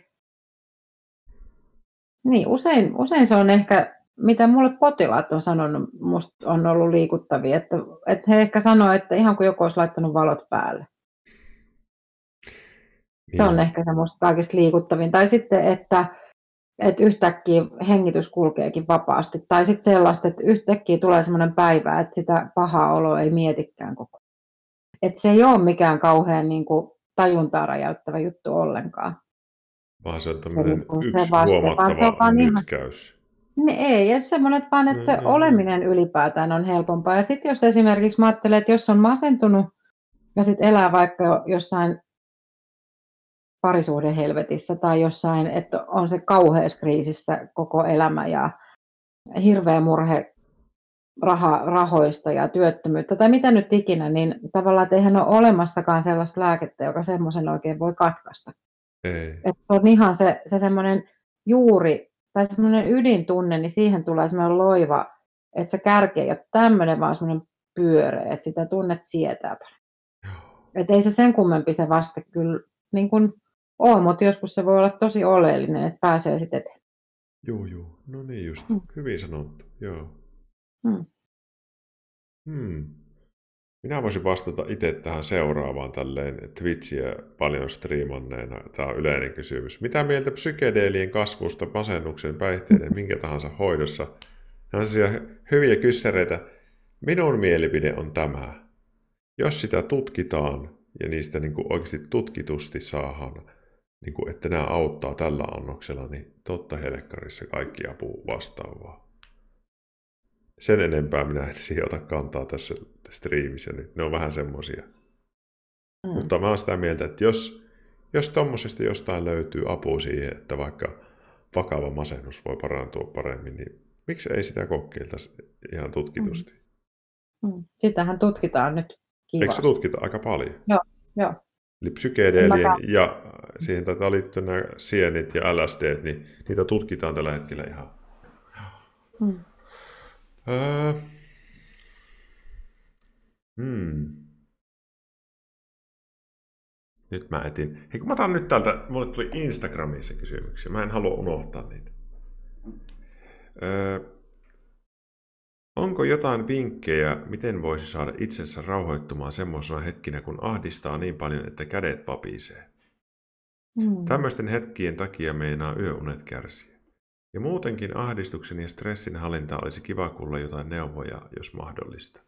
niin usein se on ehkä, mitä mulle potilaat on sanonut, musta on ollut liikuttavia, että he ehkä sanoo, että ihan kuin joku olisi laittanut valot päälle. Se on ehkä se musta kaikista liikuttavin. Tai sitten, että yhtäkkiä hengitys kulkeekin vapaasti. Tai sitten sellaista, että yhtäkkiä tulee semmoinen päivä, että sitä pahaa oloa ei mietikään koko ajan. Että se ei ole mikään kauhean niin kuin tajuntaa räjäyttävä juttu ollenkaan. Vaan se on tämmöinen yksi huomattava nytkäys. Ei, semmoinen, vaan että se oleminen ylipäätään on helpompaa. Ja sitten jos esimerkiksi mä ajattelen, että jos on masentunut ja sitten elää vaikka jossain parisuhdehelvetissä tai jossain, että on se kauheassa kriisissä koko elämä ja hirveä murhe rahoista ja työttömyyttä tai mitä nyt ikinä, niin tavallaan että eihän ole olemassakaan sellaista lääkettä, joka semmoisen oikein voi katkaista. Ei. Että on ihan se semmoinen juuri tai semmoinen ydintunne, niin siihen tulee semmoinen loiva, että se kärki ei ole tämmöinen, vaan semmoinen pyöreä, että sitä tunnet sietää. Että ei se sen kummempi se vaste kyllä niin kuin ole, mutta joskus se voi olla tosi oleellinen, että pääsee sitten eteen. Joo, joo. No niin just. Mm. Hyvin sanottu. Joo. Mm. Minä voisin vastata itse tähän seuraavaan tälleen Twitchiä paljon striimanneena. Tämä on yleinen kysymys. Mitä mieltä psykedeelien kasvusta, masennuksen, päihteiden, minkä tahansa hoidossa? Nämä on sellaisia hyviä kyssäreitä. Minun mielipide on tämä. Jos sitä tutkitaan ja niistä niin kuin oikeasti tutkitusti saadaan, niin kuin, että nämä auttaa tällä annoksella, niin totta helkkarissa kaikki apu vastaavaa. Sen enempää minä en siihen ota kantaa tässä striimissä. Ne on vähän semmoisia. Mutta mä oon sitä mieltä, että jos tommosesta jostain löytyy apu siihen, että vaikka vakava masennus voi parantua paremmin, niin miksi ei sitä kokeiltaisi ihan tutkitusti? Sitähän tutkitaan nyt kivasti. Eikö se tutkita aika paljon? Joo. Eli psykedeelien ja siihen taitaa liittyä nämä sienit ja LSD, niin niitä tutkitaan tällä hetkellä ihan. Nyt mä etin. Hei, kun mä otan nyt täältä, mulle tuli Instagramissa kysymyksiä. Mä en halua unohtaa niitä. Onko jotain vinkkejä, miten voisi saada itsensä rauhoittumaan semmoisena hetkinä, kun ahdistaa niin paljon, että kädet vapisee? Tämmöisten hetkien takia meinaa yöunet kärsiä. Ja muutenkin ahdistuksen ja stressin hallinta olisi kiva kuulla jotain neuvoja, jos mahdollista.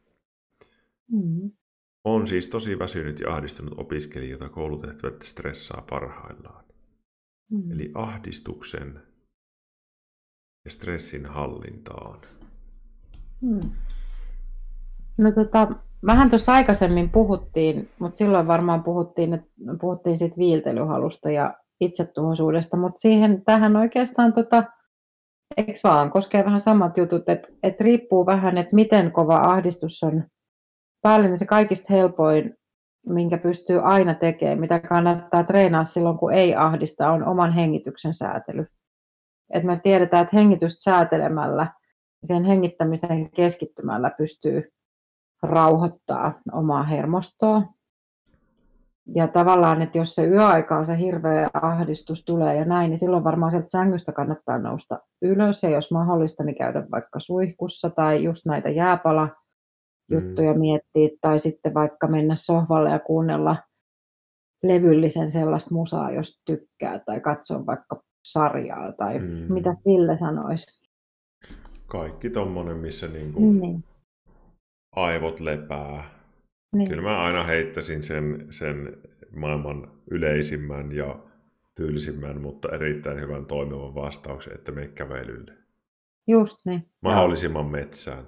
On siis tosi väsynyt ja ahdistunut opiskelija, jota koulutehtävät stressaa parhaillaan. Eli ahdistuksen ja stressin hallintaan. No vähän tuossa aikaisemmin puhuttiin, mutta silloin varmaan puhuttiin siitä viiltelyhalusta ja itsetuhoisuudesta, mutta tähän oikeastaan eikö vaan, koskee vähän samat jutut, että riippuu vähän, että miten kova ahdistus on päälle, niin se kaikista helpoin, minkä pystyy aina tekemään, mitä kannattaa treenaa silloin, kun ei ahdista, on oman hengityksen säätely. Et me tiedetään, että hengitystä säätelemällä, sen hengittämisen keskittymällä pystyy rauhoittaa omaa hermostoa. Ja tavallaan, että jos se yöaikaan se hirveä ahdistus tulee ja näin, niin silloin varmaan sieltä sängystä kannattaa nousta ylös ja jos mahdollista, niin käydä vaikka suihkussa tai just näitä jääpala-juttuja miettiä tai sitten vaikka mennä sohvalle ja kuunnella levyllisen sellaista musaa, jos tykkää tai katsoa vaikka sarjaa tai mitä Ville sanoisi. Kaikki tommonen, missä niinku aivot lepää. Niin. Kyllä mä aina heittäisin sen maailman yleisimmän ja tyylisimmän, mutta erittäin hyvän toimivan vastauksen, että mene kävelylle. Just niin. Mahdollisimman metsään.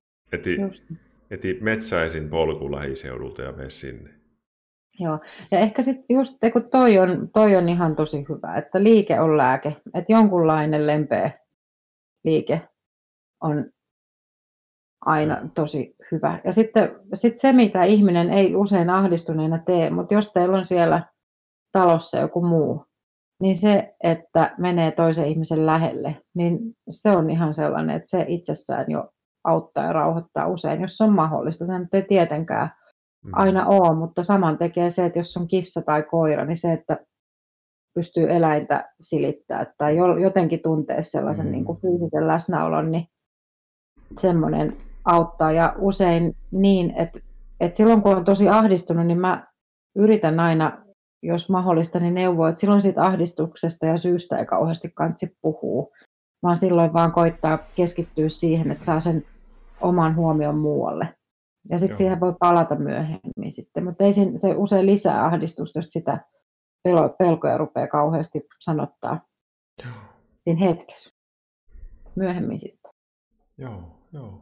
Eti metsäisin polku lähiseudulta ja mene sinne. Joo, ja ehkä sitten just, kun toi on ihan tosi hyvä, että liike on lääke, että jonkunlainen lempeä liike on aina tosi hyvä. Ja sitten se, mitä ihminen ei usein ahdistuneena tee, mutta jos teillä on siellä talossa joku muu, niin se, että menee toisen ihmisen lähelle, niin se on ihan sellainen, että se itsessään jo auttaa ja rauhoittaa usein, jos se on mahdollista. Se ei tietenkään aina ole, mutta saman tekee se, että jos on kissa tai koira, niin se, että pystyy eläintä silittämään tai jotenkin tuntee sellaisen niin kuin fyysisen läsnäolon, niin semmoinen auttaa. Ja usein niin, että silloin kun on tosi ahdistunut, niin mä yritän aina, jos mahdollista, niin neuvoa, että silloin siitä ahdistuksesta ja syystä ei kauheasti kansi puhua, vaan silloin vaan koittaa keskittyä siihen, että saa sen oman huomion muualle. Ja sitten siihen voi palata myöhemmin sitten, mutta ei se usein lisää ahdistusta, jos sitä pelkoja rupeaa kauheasti sanottaa siinä hetkessä. Myöhemmin sitten. Joo.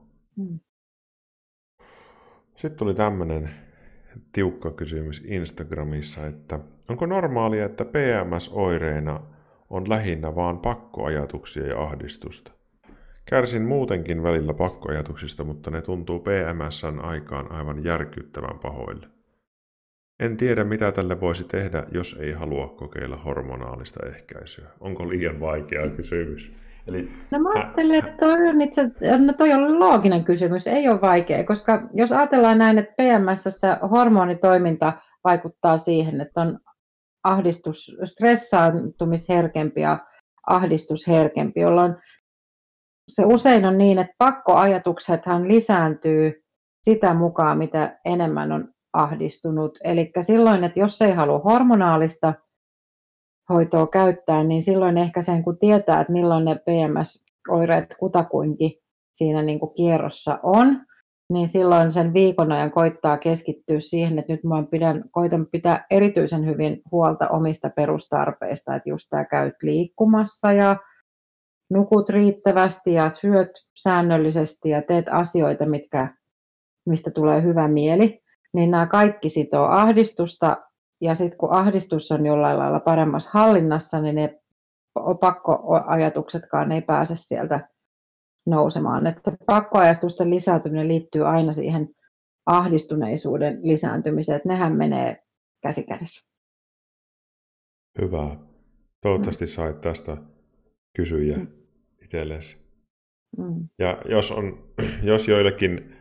Sitten tuli tämmöinen tiukka kysymys Instagramissa, että onko normaalia, että PMS-oireina on lähinnä vaan pakkoajatuksia ja ahdistusta? Kärsin muutenkin välillä pakkoajatuksista, mutta ne tuntuu PMS:n aikaan aivan järkyttävän pahoille. En tiedä, mitä tälle voisi tehdä, jos ei halua kokeilla hormonaalista ehkäisyä. Onko liian vaikea kysymys? No mä ajattelen, että toi on looginen kysymys, ei ole vaikea, koska jos ajatellaan näin, että PMS:ssä hormonitoiminta vaikuttaa siihen, että on ahdistus, stressaantumisherkempi ja ahdistusherkempi, jolloin se usein on niin, että pakkoajatuksethan lisääntyy sitä mukaan, mitä enemmän on ahdistunut. Eli silloin, että jos ei halua hormonaalista hoitoa käyttää, niin silloin ehkä sen kun tietää, että milloin ne PMS-oireet kutakuinkin siinä niin kuin kierrossa on, niin silloin sen viikon ajan koittaa keskittyä siihen, että nyt mä koitan pitää erityisen hyvin huolta omista perustarpeista, että just tämä käyt liikkumassa ja nukut riittävästi ja syöt säännöllisesti ja teet asioita, mistä tulee hyvä mieli, niin nämä kaikki sitoo ahdistusta. Ja sitten kun ahdistus on jollain lailla paremmassa hallinnassa, niin ne pakkoajatuksetkaan ei pääse sieltä nousemaan. Että se pakkoajatusten lisääntyminen liittyy aina siihen ahdistuneisuuden lisääntymiseen, että nehän menee käsi kädessä. Hyvä. Toivottavasti sait tästä kysyjä itsellesi. Ja jos joillekin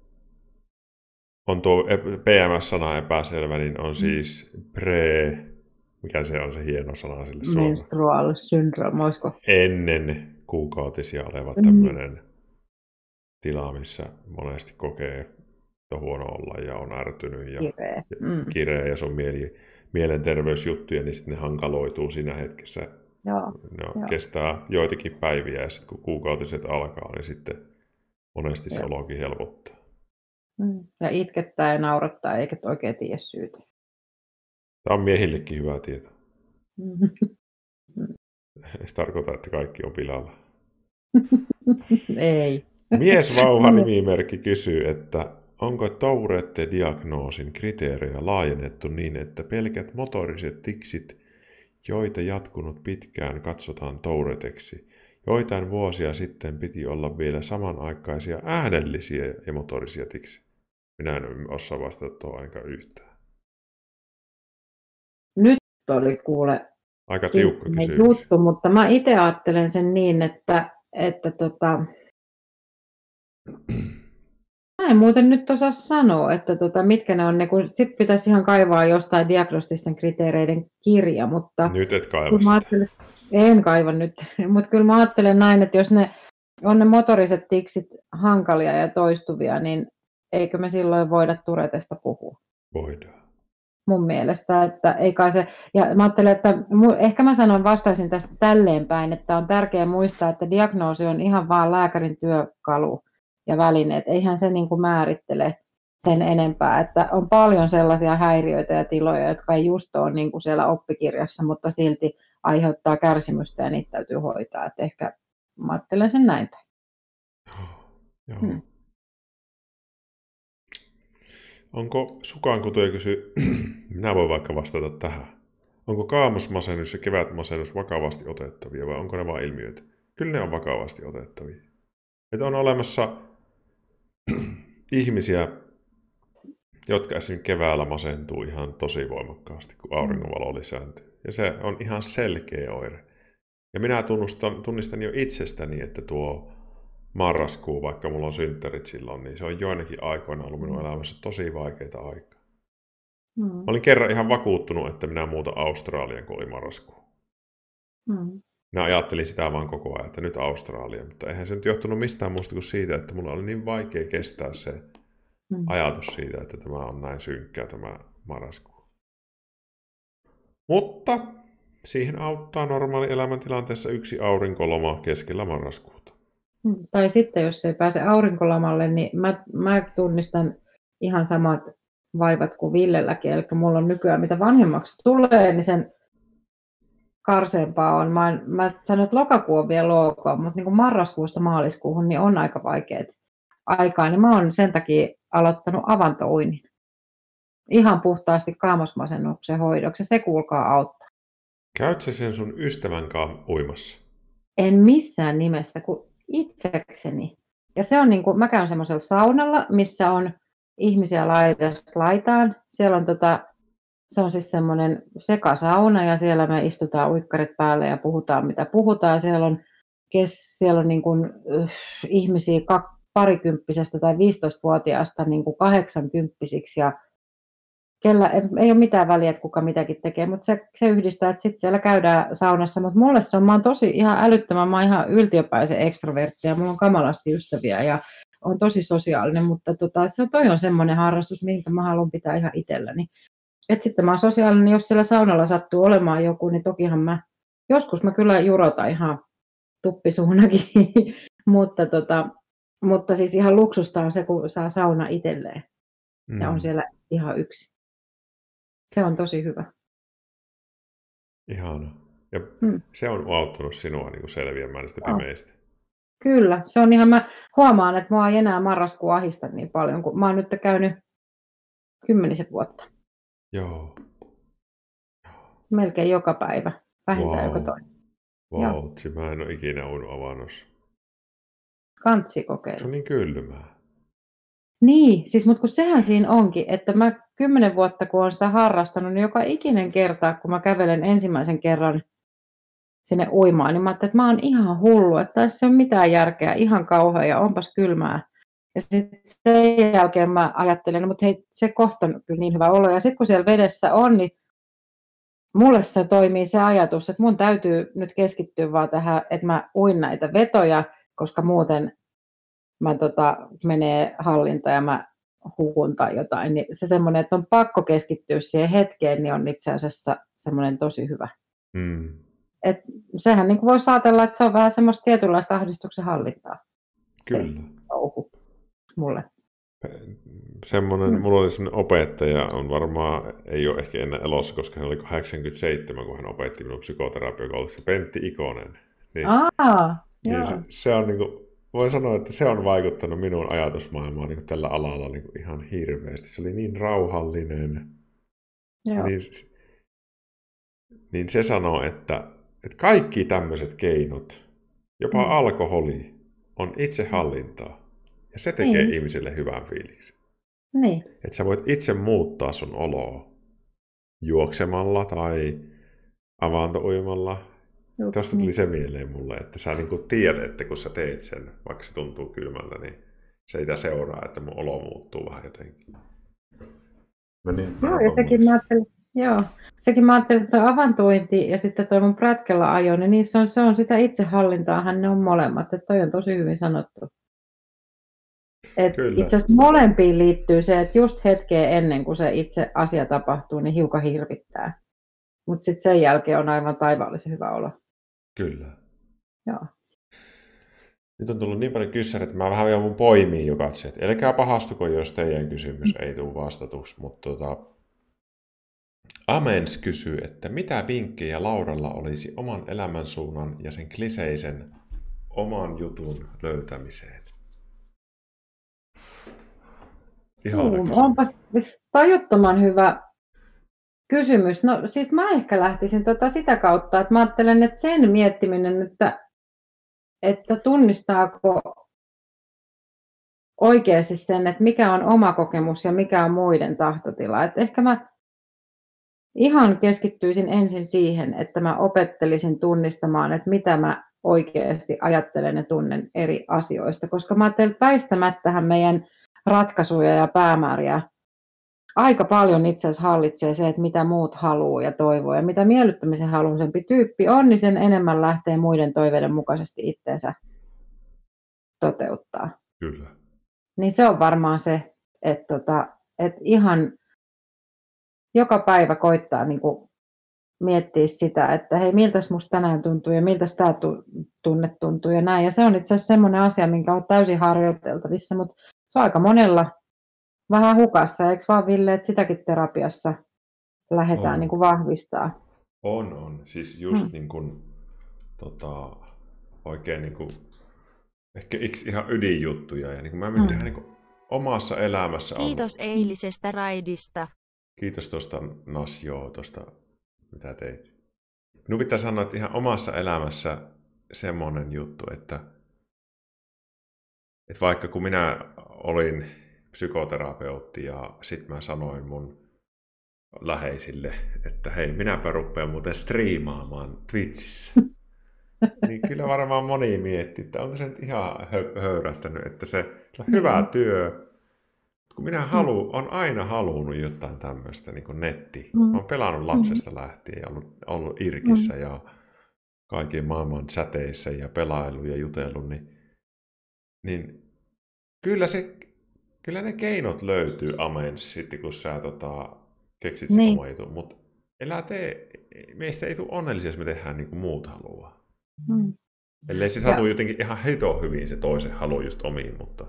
on tuo PMS-sana epäselvä, niin on siis mikä se on se hieno sana sille suomeksi? Menstrual syndrome, olisiko? Ennen kuukautisia oleva tämmöinen tila, missä monesti kokee, että huono olla ja on ärtynyt ja kireä ja se on mielenterveysjuttuja, niin sitten ne hankaloituu siinä hetkessä. Joo. Kestää joitakin päiviä ja sitten kun kuukautiset alkaa, niin sitten monesti se olokin helpottaa. Ja itkettää ja naurattaa, eikä oikein tiedä syytä. Tämä on miehillekin hyvä tieto. Ei tarkoita, että kaikki on pilalla. Ei. Miesvauva-nimimerkki kysyy, että onko Tourette-diagnoosin kriteerejä laajennettu niin, että pelkät motoriset tiksit, joita jatkunut pitkään, katsotaan Touretteksi. Joitain vuosia sitten piti olla vielä samanaikaisia äänellisiä ja motorisia tiksejä. Minä en osaa vastata tuohon ainakaan yhtään. Nyt oli kuule aika tiukka kysymys. Juttu, mutta mä itse ajattelen sen niin, että mä en muuten nyt osaa sanoa, että mitkä ne on ne, kun sit pitäisi ihan kaivaa jostain diagnostisten kriteereiden kirja, mutta nyt et kaiva sitä. En kaiva nyt, mutta kyllä mä ajattelen näin, että jos ne on ne motoriset tiksit hankalia ja toistuvia, niin eikö me silloin voida Tourettesta puhua? Voidaan. Mun mielestä, että ei kai se, ja mä ajattelen, että ehkä mä vastaisin tästä tälleen päin, että on tärkeää muistaa, että diagnoosi on ihan vaan lääkärin työkalu ja väline, että eihän se niin kuin määrittele sen enempää, että on paljon sellaisia häiriöitä ja tiloja, jotka ei just ole niin kuin siellä oppikirjassa, mutta silti aiheuttaa kärsimystä ja niitä täytyy hoitaa, että ehkä mä ajattelen sen näin päin. Joo. Onko Sukankutuja kysy, minä voin vaikka vastata tähän. Onko kaamosmasennus ja kevätmasennus vakavasti otettavia vai onko ne vain ilmiöitä? Kyllä ne on vakavasti otettavia. Että on olemassa ihmisiä, jotka esimerkiksi keväällä masentuu ihan tosi voimakkaasti, kun auringonvalo lisääntyy. Ja se on ihan selkeä oire. Ja minä tunnistan jo itsestäni, että tuo marraskuu, vaikka mulla on synttärit silloin, niin se on joinakin aikoina ollut minun elämässä tosi vaikeita aikaa. Mä olin kerran ihan vakuuttunut, että minä muutan Australiaan, kun oli marraskuu. Minä ajattelin sitä vaan koko ajan, että nyt Australia, mutta eihän se nyt johtunut mistään muusta kuin siitä, että mulla oli niin vaikea kestää se ajatus siitä, että tämä on näin synkkää tämä marraskuu. Mutta siihen auttaa normaali elämäntilanteessa yksi aurinkoloma keskellä marraskuuta. Tai sitten, jos ei pääse aurinkolomalle, niin mä tunnistan ihan samat vaivat kuin Villelläkin. Eli mulla on nykyään, mitä vanhemmaksi tulee, niin sen karseempaa on. Mä sanon, että lokakuu on vielä ok, mutta niin kuin marraskuusta maaliskuuhun niin on aika vaikeat aikaa. Niin mä oon sen takia aloittanut avantouinnin. Ihan puhtaasti kaamosmasennuksen hoidoksi. Se kuulkaa auttaa. Käyt sä sen sun ystävän kanssa uimassa? En missään nimessä, kuin itsekseni. Ja se on niin kuin, mä käyn semmoisella saunalla, missä on ihmisiä laidasta laitaan. Siellä on se on siis semmoinen sekasauna ja siellä me istutaan uikkarit päälle ja puhutaan mitä puhutaan. Siellä on niin kuin, ihmisiä parikymppisestä tai 15-vuotiaasta niin kuin 80-vuotiaiksi ja ei ole mitään väliä, että kuka mitäkin tekee, mutta se yhdistää, että sitten siellä käydään saunassa. Mutta mulle se on, mä oon tosi ihan älyttömän, mä oon ihan yltiöpäisen ekstrovertti ja mulla on kamalasti ystäviä ja on tosi sosiaalinen, mutta toi on semmoinen harrastus, minkä mä haluan pitää ihan itselläni. Et sitten mä oon sosiaalinen, jos siellä saunalla sattuu olemaan joku, niin tokihan joskus mä kyllä jurotan ihan tuppisuunakin, mutta siis ihan luksusta on se, kun saa sauna itselleen ja on siellä ihan yksin. Se on tosi hyvä. Ihana. Ja se on auttanut sinua niin kuin selviämään niistä pimeistä. Kyllä, se on ihan, mä huomaan, että mua ei enää marraskuun ahista niin paljon, kun mä oon nyt käynyt 10 vuotta. Joo. Melkein joka päivä, vähintään joka toinen. Vau, mä en ole ikinä uinut avannossa. Kantsi kokeilla. Se on niin kylmää. Niin, siis mutta kun sehän siinä onkin, että mä 10 vuotta kun olen sitä harrastanut, niin joka ikinen kerta, kun mä kävelen ensimmäisen kerran sinne uimaan, niin mä ajattelin, että mä oon ihan hullu, että tässä ei ole mitään järkeä, ihan kauhea ja onpas kylmää. Ja sitten sen jälkeen mä ajattelin, mutta hei, se kohta on kyllä niin hyvä olo. Ja sitten kun siellä vedessä on, niin mulle se toimii se ajatus, että mun täytyy nyt keskittyä vaan tähän, että mä uin näitä vetoja, koska muuten mä menee hallinta ja mä hukun tai jotain. Niin se semmoinen, että on pakko keskittyä siihen hetkeen, niin on itse asiassa semmoinen tosi hyvä. Et sehän niin kuin voisi ajatella, että se on vähän semmoista tietynlaista ahdistuksen hallintaa. Kyllä. Mulle. Mulla oli semmoinen opettaja, on varmaan, ei ole ehkä enää elossa, koska hän oli 87, kun hän opetti minun psykoterapiakoulutuksessa, Pentti Ikonen. Niin se on niin kuin, voin sanoa, että se on vaikuttanut minun ajatusmaailmaan niin tällä alalla niin ihan hirveästi. Se oli niin rauhallinen. Niin se sanoo, että kaikki tämmöiset keinot, jopa alkoholi, on itsehallintaa. Ja se tekee ihmiselle hyvän fiiliksi. Niin. Että sä voit itse muuttaa sun oloa juoksemalla tai avantouimalla. Tuosta tuli se mieleen mulle, että sä niin kuin tiedät, että kun sä teet sen, vaikka se tuntuu kylmältä, niin se ei seuraa, että mun olo muuttuu vähän jotenkin. Sekin mä ajattelin, että tuo avantointi ja sitten tuo mun prätkällä ajo, niin se on sitä itsehallintaahan ne on molemmat, että toi on tosi hyvin sanottu. Itse asiassa molempiin liittyy se, että just hetkeä ennen kuin se itse asia tapahtuu, niin hiukan hirvittää. Mutta sitten sen jälkeen on aivan taivaallisen hyvä olo. Kyllä. Joo. Nyt on tullut niin paljon kyssäreitä, että mä vähän vielä mun poimiin jo katsoin. Älkää pahastuko, jos teidän kysymys ei tule vastatuksi. Mutta Amens kysyy, että mitä vinkkejä Lauralla olisi oman elämänsuunnan ja sen kliseisen oman jutun löytämiseen? Onpa tajuttoman hyvä kysymys. No siis mä ehkä lähtisin sitä kautta, että mä ajattelen, että sen miettiminen, että tunnistaako oikeasti sen, että mikä on oma kokemus ja mikä on muiden tahtotila. Että ehkä mä ihan keskittyisin ensin siihen, että mä opettelisin tunnistamaan, että mitä mä oikeasti ajattelen ja tunnen eri asioista. Koska mä ajattelen, että väistämättähän meidän ratkaisuja ja päämääriä aika paljon itse asiassa hallitsee se, että mitä muut haluaa ja toivoo. Ja mitä miellyttämisen haluisempi tyyppi on, niin sen enemmän lähtee muiden toiveiden mukaisesti itseensä toteuttaa. Kyllä. Niin se on varmaan se, että ihan joka päivä koittaa niin kuin miettiä sitä, että hei, miltäs musta tänään tuntuu ja miltäs tämä tunne tuntuu ja näin. Ja se on itse asiassa semmoinen asia, minkä on täysin harjoiteltavissa, mutta se on aika monella vähän hukassa. Eikö vaan, Ville, että sitäkin terapiassa lähdetään niin kuin vahvistaa? On. Siis just niin kuin, oikein niin kuin, ehkä ihan ydinjuttuja. Ja niin kuin mä mietin ihan niin kuin omassa elämässä. Kiitos eilisestä raidista. Kiitos tuosta tuosta mitä teit. Minun pitää sanoa, että ihan omassa elämässä semmoinen juttu, että vaikka kun minä olin psykoterapeutti ja sitten mä sanoin mun läheisille, että hei, minäpä rupean muuten striimaamaan Twitchissä. Niin kyllä varmaan moni mietti, että onko se nyt ihan höyrähtänyt, että se on hyvä työ. kun minä on aina halunnut jotain tämmöistä niin kuin netti. Mä Mm. oon pelannut lapsesta lähtien ja ollut irkissä ja kaiken maailman säteissä ja pelailu ja jutellut, niin kyllä ne keinot löytyy amens sitten, kun sä keksit sen Niin. oman jutun, mutta meistä ei tule onnellisia, jos me tehdään niin kuin muut haluaa. Mm. Ellei se satu jotenkin ihan hito hyvin se toisen halu just omiin, mutta...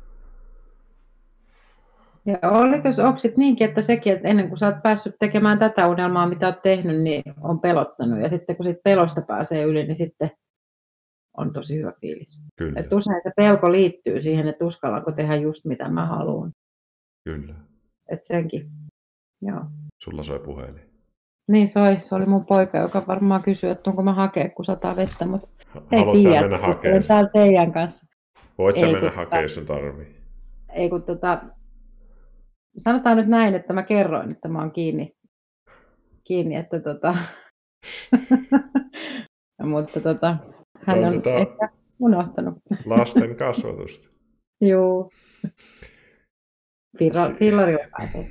Ja onko sit niinkin, että sekin, että ennen kuin sä oot päässyt tekemään tätä unelmaa, mitä oot tehnyt, niin on pelottanut. Ja sitten kun siitä pelosta pääsee yli, niin sitten on tosi hyvä fiilis. Kyllä, Että usein se pelko liittyy siihen, että uskallanko tehdä just mitä mä haluan. kyllä. Että senkin, joo. Sulla soi puhelin. Niin se oli mun poika, joka varmaan kysyi, että onko mä hakea, kun sataa vettä, mutta ei Haluatko sä tiedä, mennä olen hakemaan? täällä teidän kanssa. Voit sä Ei, mennä kun hakemaan, jos sun tarvii? Ei kun sanotaan nyt näin, että mä kerroin, että mä oon kiinni että mutta hän on ehkä unohtanut. Lasten kasvatusta. Joo. Pillari on päässyt.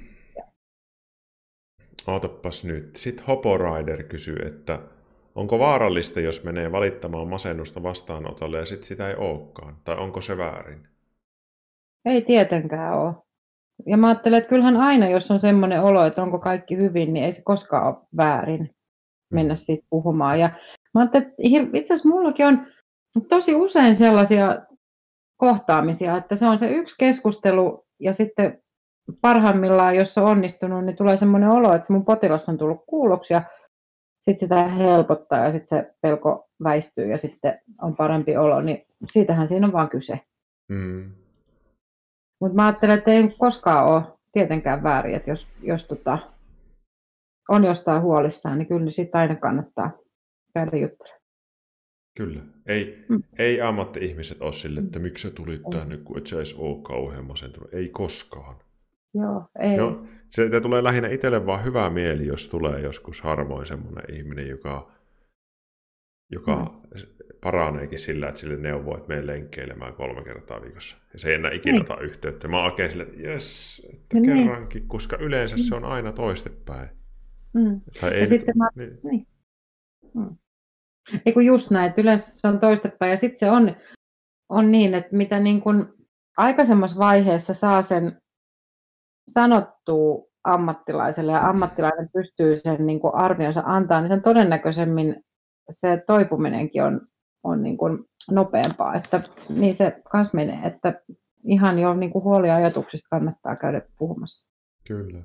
Ootapas nyt. Sitten Hopo Rider kysyy, että onko vaarallista, jos menee valittamaan masennusta vastaanotolle ja sitten sitä ei olekaan? Tai onko se väärin? Ei tietenkään ole. Ja mä ajattelen, että kyllähän aina, jos on semmoinen olo, että onko kaikki hyvin, niin ei se koskaan ole väärin mennä siitä puhumaan. Ja mä ajattelen, että itse asiassa mullakin on tosi usein sellaisia kohtaamisia, että se on se yksi keskustelu ja sitten parhaimmillaan, jos se on onnistunut, niin tulee semmoinen olo, että mun potilas on tullut kuulluksi ja sitten sitä helpottaa ja sitten se pelko väistyy ja sitten on parempi olo, niin siitähän siinä on vaan kyse. Mm. Mutta mä ajattelen, että ei koskaan ole tietenkään väärin, että jos on jostain huolissaan, niin kyllä siitä aina kannattaa käydä juttelemaan. Kyllä. Ei ammatti-ihmiset ole sille, että miksi sä tulit tänne, kun et sä edes ole kauhean masentunut. Ei koskaan. Joo, ei. No, se tulee lähinnä itselle vaan hyvä mieli, jos tulee joskus harvoin semmoinen ihminen, joka paraneekin sillä, että sille neuvoo, että mene lenkkeilemään 3 kertaa viikossa. Ja se ei enää ikinä ota yhteyttä. Mä oon oikein silleen, että jes, että kerrankin, koska yleensä se on aina toistepäin. Tai ei ja sitten Ei kun just näin, että yleensä se on toistepäin. Ja sitten se on niin, että mitä niin kuin aikaisemmassa vaiheessa saa sen sanottua ammattilaiselle ja ammattilainen pystyy sen niin kuin arvionsa antaa, niin sen todennäköisemmin se toipuminenkin on niin kuin nopeampaa. Että niin se kanssa menee, että ihan jo niin kuin huoliajatuksista kannattaa käydä puhumassa. Kyllä.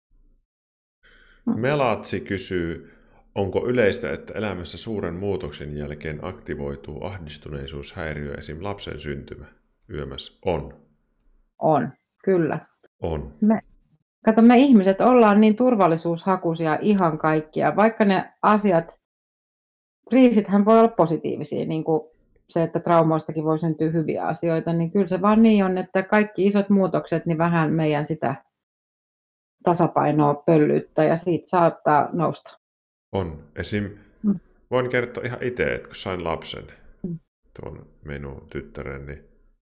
Melatsi kysyy, onko yleistä, että elämässä suuren muutoksen jälkeen aktivoituu ahdistuneisuushäiriö, esim. Lapsen syntymä yömässä? On, kyllä. On. Me ihmiset ollaan niin turvallisuushakuisia ihan kaikkia, vaikka ne kriisithän voi olla positiivisia, niin kuin se, että traumoistakin voi syntyä hyviä asioita, niin kyllä se vaan niin on, että kaikki isot muutokset, niin vähän meidän sitä tasapainoa pöllyyttä ja siitä saattaa nousta. On. Esim. Voin kertoa ihan itse, että kun sain lapsen, tuon minun tyttären, niin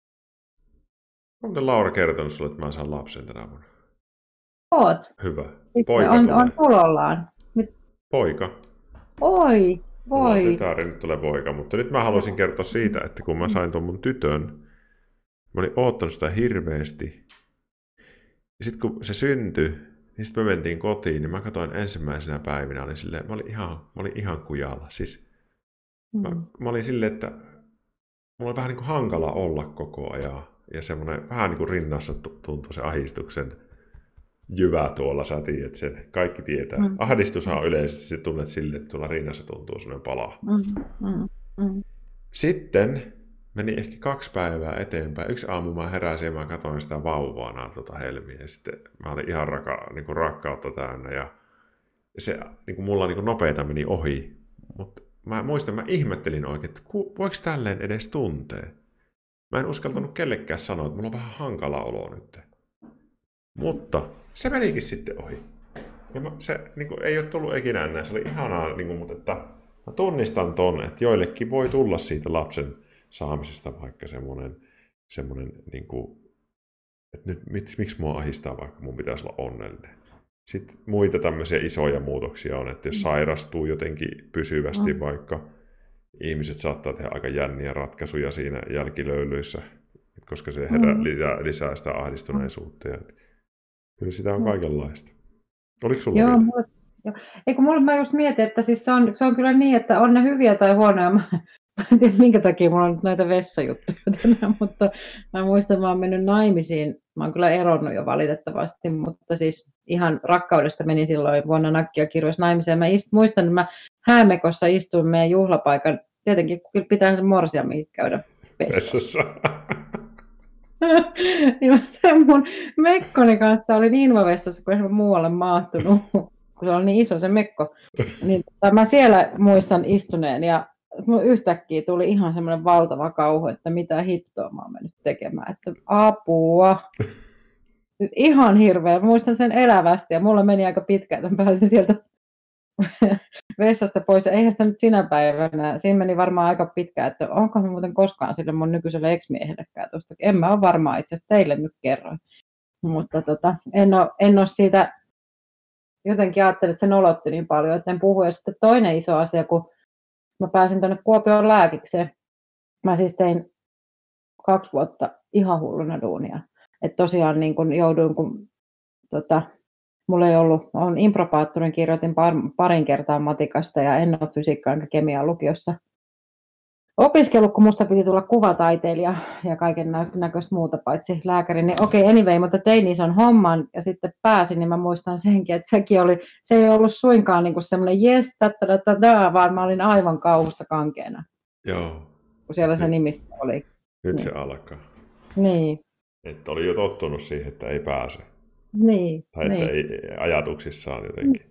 on Laura kertonut sulle, että mä saan lapsen tänä vuonna? Oot. Hyvä. Sitten Poika on tulee. tulollaan. Poika. Oi, Mulla on voi. tytär, nyt tulee poika. Mutta nyt mä haluaisin kertoa siitä, että kun mä sain tuon mun tytön, mä olin oottanut sitä hirveästi. Ja sitten kun se syntyi, niin sitten me mentiin kotiin, niin mä katsoin ensimmäisenä päivinä, mä olin ihan kujalla. Siis mä olin silleen, että mulla oli vähän niin kuin hankala olla koko ajan. Ja semmoinen vähän niin kuin rinnassa tuntui se ahdistuksen jyvä tuolla, sä tiedät sen. Kaikki tietää. Ahdistushan on yleisesti, se tunnet silleen, että tuolla rinnassa tuntuu semmoinen pala. Sitten meni ehkä 2 päivää eteenpäin. Yksi aamu mä heräsin ja mä katsoin sitä vauvaa tuota helmiä. Ja sitten mä olin ihan niin rakkautta täynnä. Ja se niin kuin mulla niin kuin nopeita meni ohi. Mutta mä muistan, mä ihmettelin oikein, että voiko tälleen edes tuntea? Mä en uskaltanut kellekään sanoa, että mulla on vähän hankala olo nyt. Mutta se menikin sitten ohi. Ja se niin kuin, ei ole tullut ikinä enää. Se oli ihanaa, niin kuin, mutta että mä tunnistan ton, että joillekin voi tulla siitä lapsen saamisesta vaikka semmoinen niin kuin, että nyt miksi mua ahdistaa, vaikka mun pitäisi olla onnellinen. Sitten muita tämmöisiä isoja muutoksia on, että jos sairastuu jotenkin pysyvästi, vaikka ihmiset saattaa tehdä aika jänniä ratkaisuja siinä jälkilöylyissä, koska se lisää sitä ahdistuneisuutta. Ja kyllä sitä on kaikenlaista. Oliko sulla Joo, vielä? Eikö mä just mietin, että siis se on kyllä niin, että on ne hyviä tai huonoja. Mä en tiedä, minkä takia mulla on nyt näitä vessajuttuja tänään, mutta mä muistan, että mä oon mennyt naimisiin. Mä oon kyllä eronnut jo valitettavasti, mutta siis ihan rakkaudesta menin silloin vuonna Nakkia kirjoissa naimisiin. Mä muistan, että mä Häämekossa istuin meidän juhlapaikan. Tietenkin pitää se morsiammin käydä vessassa. Sen mun mekkoni kanssa oli invavessassa, kun ei se muualle mahtunut, kun se oli niin iso se mekko. Niin, mä siellä muistan istuneen ja yhtäkkiä tuli ihan semmoinen valtava kauhu, että mitä hittoa mä oon mennyt tekemään. Että apua. Ihan hirveä. Muistan sen elävästi ja mulla meni aika pitkä, että mä pääsin sieltä vessasta pois. Ja eihän sitä nyt sinä päivänä. Siinä meni varmaan aika pitkään, että onko mä muuten koskaan sille mun nykyiselle ex-miehellekään tuosta. En mä ole varmaan itse asiassa teille nyt kerroin. Mutta en ole siitä, jotenkin ajattelin, että se nolotti niin paljon, että en puhu. Ja sitten toinen iso asia, kun mä pääsin tuonne Kuopioon lääkikseen. Mä siis tein 2 vuotta ihan hulluna duunia. Että tosiaan niin kun jouduin, kun mulla ei ollut, olen improbaattorin, kirjoitin parin kertaa matikasta ja en ole fysiikkaa enkä kemiaa lukiossa opiskellut, kun musta piti tulla kuvataiteilija ja kaiken näköistä muuta paitsi lääkäri. Niin okei, anyway, mutta tein ison homman ja sitten pääsin, niin mä muistan senkin, että se ei ollut suinkaan niin kuin semmoinen jes, vaan mä olin aivan kauhusta kankeena. Joo. Kun siellä se nimistä oli. Nyt se alkaa. Niin. Että oli jo tottunut siihen, että ei pääse. Niin. Tai että ei ajatuksissaan jotenkin.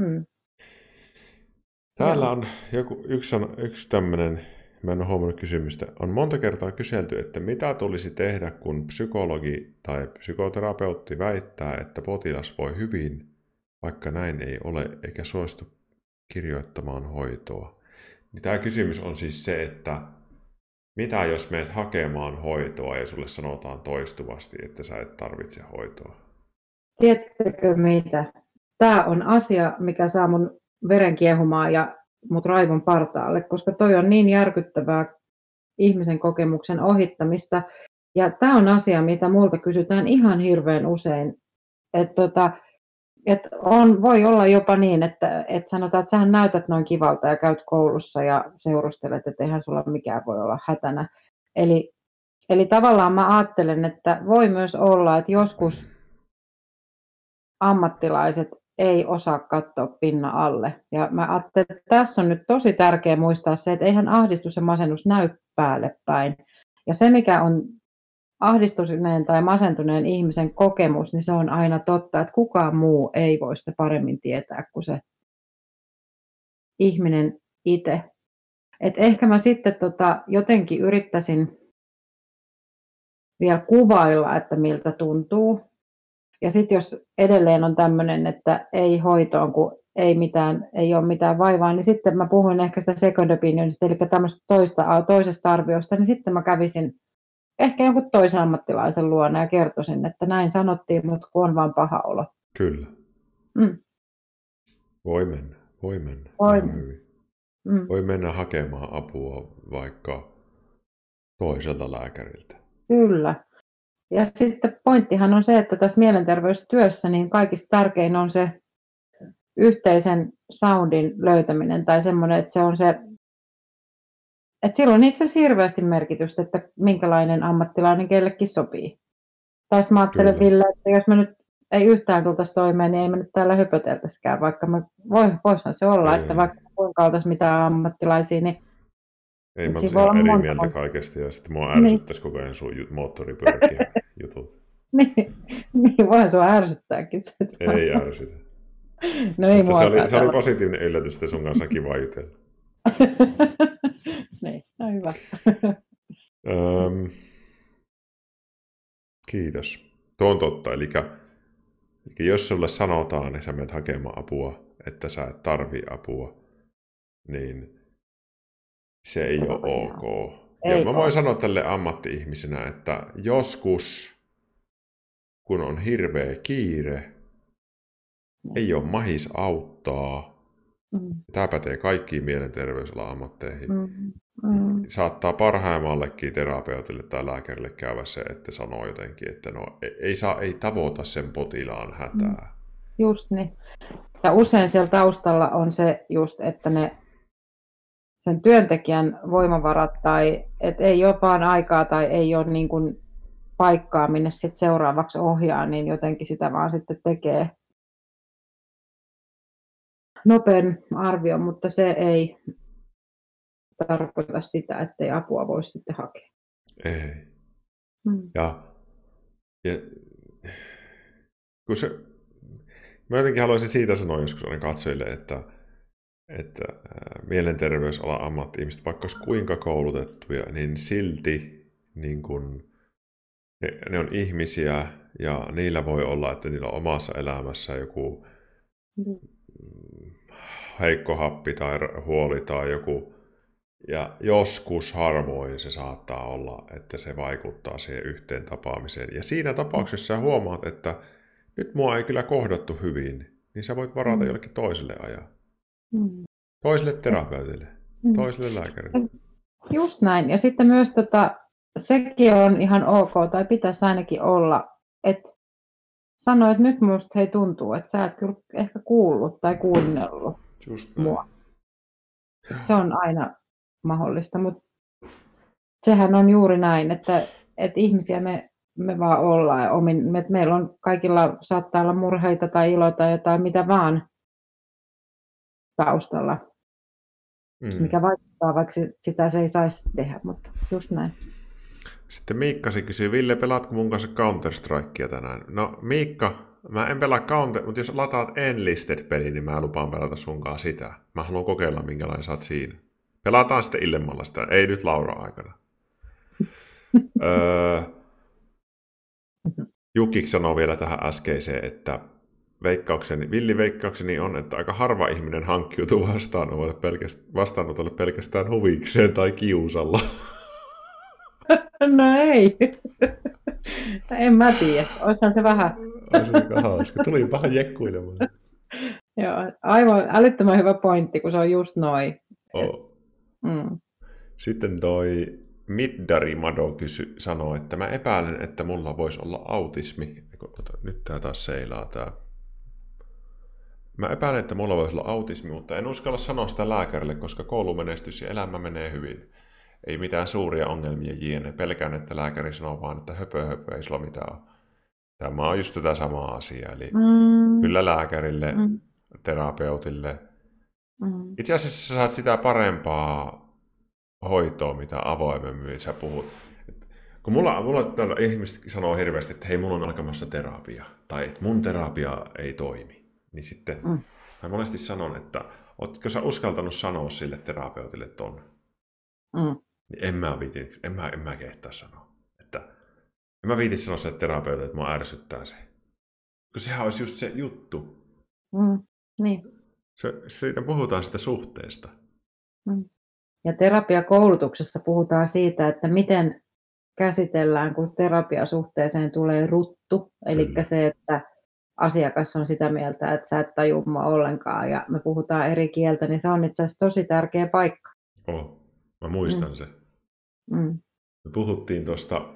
Täällä on yksi tämmöinen, mä en ole huomannut kysymystä, on monta kertaa kyselty, että mitä tulisi tehdä, kun psykologi tai psykoterapeutti väittää, että potilas voi hyvin, vaikka näin ei ole, eikä suostu kirjoittamaan hoitoa. Niin tämä kysymys on siis se, että mitä jos menet hakemaan hoitoa ja sulle sanotaan toistuvasti, että sä et tarvitse hoitoa? Tiedättekö mitä? Tämä on asia, mikä saa mun veren kiehumaan ja mut raivon partaalle, koska toi on niin järkyttävää ihmisen kokemuksen ohittamista. Ja tämä on asia, mitä multa kysytään ihan hirveän usein. Voi olla jopa niin, että sanotaan, että sähän näytät noin kivalta ja käyt koulussa ja seurustelet, että eihän sulla mikään voi olla hätänä. Eli tavallaan mä ajattelen, että voi myös olla, että joskus ammattilaiset ei osaa katsoa pinnan alle. Ja mä ajattelen, että tässä on nyt tosi tärkeää muistaa se, että eihän ahdistus ja masennus näy päälle päin. Ja se, mikä on ahdistuneen tai masentuneen ihmisen kokemus, niin se on aina totta, että kukaan muu ei voi sitä paremmin tietää kuin se ihminen itse. Et ehkä mä sitten jotenkin yrittäisin vielä kuvailla, että miltä tuntuu. Ja sitten jos edelleen on tämmöinen, että ei hoitoon, kun ei ole mitään vaivaa, niin sitten mä puhuin ehkä sitä second opinionista, eli tämmöistä toisesta arviosta, niin sitten mä kävisin ehkä jonkun toisen ammattilaisen luona ja kertoisin, että näin sanottiin, mutta kun on vaan paha olo. Kyllä. Voi mennä. Voi mennä hakemaan apua vaikka toiselta lääkäriltä. Kyllä. Ja sitten pointtihan on se, että tässä mielenterveystyössä niin kaikista tärkein on se yhteisen soundin löytäminen tai semmoinen, että se on se, että sillä on itse asiassa hirveästi merkitystä, että minkälainen ammattilainen kellekin sopii. Tai sitten mä ajattelen, Ville, että jos me nyt ei yhtään tultaisi toimeen, niin ei me nyt täällä höpöteltäisikään, vaikka voisihan se olla, että vaikka kuinka oltaisiin mitään ammattilaisia, niin ei mä olisin eri mieltä kaikesta ja sitten mua ärsyttäisi koko ajan sun moottoripyöräkin jutut. niin, voihan sua ärsyttääkin. Ei ärsytä. No ei mua se oli positiivinen yllätys, että sun kanssa kiva jutella. Niin, no hyvä. Kiitos. Tuo on totta. Eli jos sulle sanotaan, että sä menet hakemaan apua, että sä et tarvii apua, niin se ei ole ok. Ja mä voin sanoa tälle ammatti-ihmisenä, että joskus kun on hirveä kiire, ei ole mahis auttaa. Tämä pätee kaikkiin mielenterveysalan ammatteihin. Saattaa parhaimmallekin terapeutille tai lääkärille käydä se, että sanoo jotenkin, että no, ei tavoita sen potilaan hätää. Just niin. Ja usein siellä taustalla on se just, että sen työntekijän voimavarat tai että ei ole vaan aikaa tai ei ole niin kuin paikkaa, minne sit seuraavaksi ohjaa, niin jotenkin sitä vaan sitten tekee nopean arvion, mutta se ei tarkoita sitä, että ei apua voisi sitten hakea. Ei. Ja kun mä jotenkin haluaisin siitä sanoa joskus aina katsojille, että mielenterveysalan ammatti-ihmiset, vaikka olisi kuinka koulutettuja, niin silti niin kun, ne on ihmisiä ja niillä voi olla, että niillä on omassa elämässä joku heikko happi tai huoli tai joku. Ja joskus harvoin se saattaa olla, että se vaikuttaa siihen yhteen tapaamiseen. Ja siinä tapauksessa sä huomaat, että nyt mua ei kyllä kohdattu hyvin, niin sä voit varata jollekin toiselle ajan. Toiselle terapeutille, toiselle lääkärille. Just näin. Ja sitten myös sekin on ihan ok, tai pitäisi ainakin olla, että sanoo, että nyt musta tuntuu, että sä et kyllä ehkä kuullut tai kuunnellut mua. Se on aina mahdollista, mutta sehän on juuri näin, että ihmisiä me vaan ollaan. Ja meillä on kaikilla saattaa olla murheita tai iloita tai jotain mitä vaan taustalla, mikä vaikuttaa, vaikka sitä se ei saisi tehdä, mutta just näin. Sitten Miikkasi kysyy, Ville, pelaatko mun kanssa Counter-Strikea tänään? No Miikka, mä en pelaa Counter, mutta jos lataat Enlisted-peli, niin mä lupaan pelata sunkaan sitä. Mä haluan kokeilla, minkälainen sä oot siinä. Pelataan sitten illemmalla sitä, ei nyt Laura-aikana. Jukik sanoo vielä tähän äskeiseen, että villiveikkaukseni on, että aika harva ihminen hankkiutuu vastaanotolle pelkästään huvikseen tai kiusalla. No ei. En mä tiedä. Olisihan se vähän. Olisi aika hauska. Tuli vähän jekkuilemaan. Joo, aivan älyttömän hyvä pointti, kun se on just noin. Oh. Sitten toi Middari Mado sanoo, että mä epäilen, että mulla voisi olla autismi. Nyt tää taas seilaa tää. Mä epäilen, että mulla voisi olla autismi, mutta en uskalla sanoa sitä lääkärille, koska koulumenestys ja elämä menee hyvin. Ei mitään suuria ongelmia jne. Pelkään, että lääkäri sanoo vaan, että höpö, ei sulla mitään. Tämä on just tätä samaa asiaa. Eli kyllä lääkärille, terapeutille. Itse asiassa sä saat sitä parempaa hoitoa, mitä avoimemmin sä puhut. Kun mulla ihmiset sanoo hirveästi, että hei, mulla on alkamassa terapia. Tai että mun terapia ei toimi. Niin sitten mä monesti sanon, että ootko sä uskaltanut sanoa sille terapeutille ton? Niin en mä kehtaa sanoa. Että en mä viiti sanoa sille terapeutille, että mua ärsyttää se. Kun sehän olisi just se juttu. Niin. Siitä puhutaan sitä suhteesta. Ja terapiakoulutuksessa puhutaan siitä, että miten käsitellään, kun terapiasuhteeseen tulee ruttu. Eli se, että asiakas on sitä mieltä, että sä et tajua mua ollenkaan ja me puhutaan eri kieltä, niin se on itse asiassa tosi tärkeä paikka. Mä muistan se. Me puhuttiin tuosta,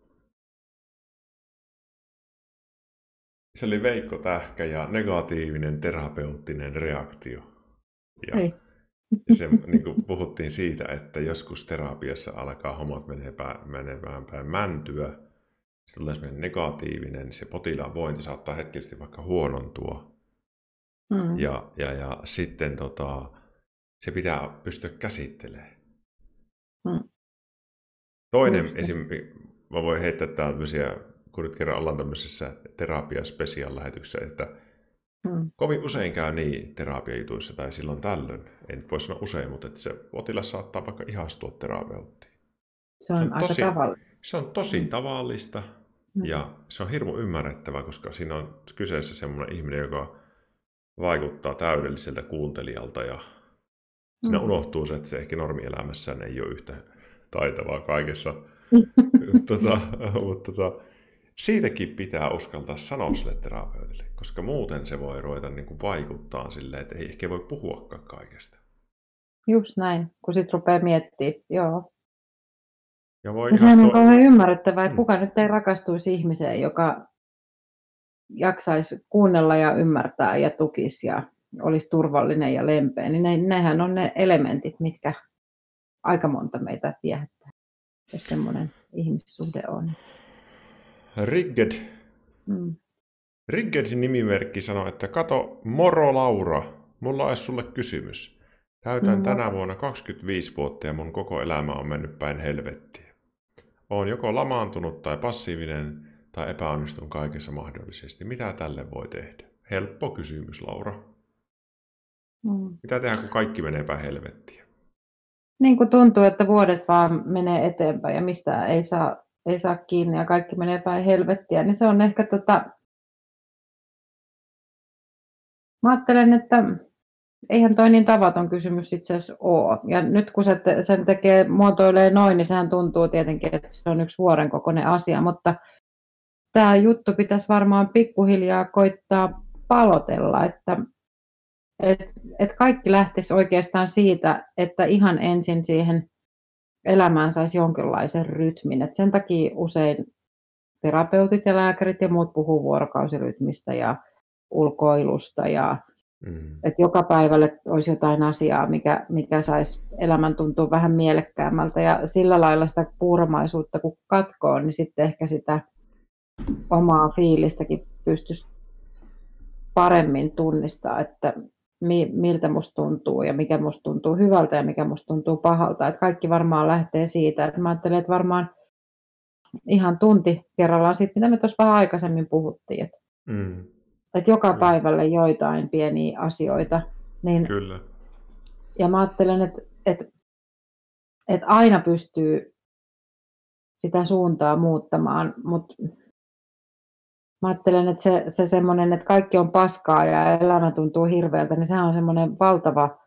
se oli Veikko Tähkä ja negatiivinen terapeuttinen reaktio. Ja se, niin kuin puhuttiin siitä, että joskus terapiassa alkaa homot menemään päin mäntyä. Se tulee semmoinen negatiivinen, se potilaan vointi saattaa hetkellisesti vaikka huonontua. Ja sitten se pitää pystyä käsittelemään. Toinen esimerkiksi, mä voin heittää tämmöisiä, kun nyt kerran ollaan tämmöisessä terapia-special-lähetyksessä, että kovin usein käy niin terapiajutuissa tai silloin tällöin, en voi sanoa usein, mutta että se potilas saattaa vaikka ihastua terapeuttiin. Se on aika tavallista. Se on tosi tavallista ja se on hirmu ymmärrettävää, koska siinä on kyseessä semmoinen ihminen, joka vaikuttaa täydelliseltä kuuntelijalta ja siinä unohtuu se, että se ehkä normielämässään ei ole yhtä taitavaa kaikessa. siitäkin pitää uskaltaa sanoa sille terapeutille, koska muuten se voi ruveta niin kuin vaikuttaa silleen, että ei ehkä voi puhuakaan kaikesta. Just näin, kun sit rupeaa miettimään, joo. Ja voi Ja sehän on ihastua... kauhean ymmärrettävää, että kuka nyt ei rakastuisi ihmiseen, joka jaksaisi kuunnella ja ymmärtää ja tukisi ja olisi turvallinen ja lempeä. Niin nehän on ne elementit, mitkä aika monta meitä viehättää, jos semmoinen ihmissuhde on. Rigged nimimerkki sanoi, että kato, moro Laura, mulla olisi sulle kysymys. Täytän tänä vuonna 25 vuotta ja mun koko elämä on mennyt päin helvettiä. Oon joko lamaantunut tai passiivinen tai epäonnistun kaikessa mahdollisesti. Mitä tälle voi tehdä? Helppo kysymys, Laura. Mitä tehdään, kun kaikki menee päin helvettiä? Niin kuin tuntuu, että vuodet vaan menee eteenpäin ja mistään ei saa kiinni ja kaikki menee päin helvettiä, niin se on ehkä mä ajattelen, että eihän toi niin tavaton kysymys itse asiassa ole. Ja nyt kun sen muotoilee noin, niin sehän tuntuu tietenkin, että se on yksi vuoren kokoinen asia, mutta tämä juttu pitäisi varmaan pikkuhiljaa koittaa palotella, että kaikki lähtisi oikeastaan siitä, että ihan ensin siihen elämään saisi jonkinlaisen rytmin. Et sen takia usein terapeutit ja lääkärit ja muut puhuu vuorokausirytmistä ja ulkoilusta ja että joka päivälle olisi jotain asiaa, mikä saisi elämän tuntua vähän mielekkäämmältä ja sillä lailla sitä puuromaisuutta kun katkoo, niin sitten ehkä sitä omaa fiilistäkin pystyisi paremmin tunnistaa, että miltä musta tuntuu ja mikä musta tuntuu hyvältä ja mikä musta tuntuu pahalta. Että kaikki varmaan lähtee siitä, että mä ajattelen, että varmaan ihan tunti kerrallaan siitä, mitä me tuossa vähän aikaisemmin puhuttiin, että joka päivälle joitain pieniä asioita. Niin, Kyllä. Ja mä ajattelen, että aina pystyy sitä suuntaa muuttamaan, mutta mä ajattelen, että se semmoinen, että kaikki on paskaa ja elämä tuntuu hirveältä, niin sehän on semmoinen valtava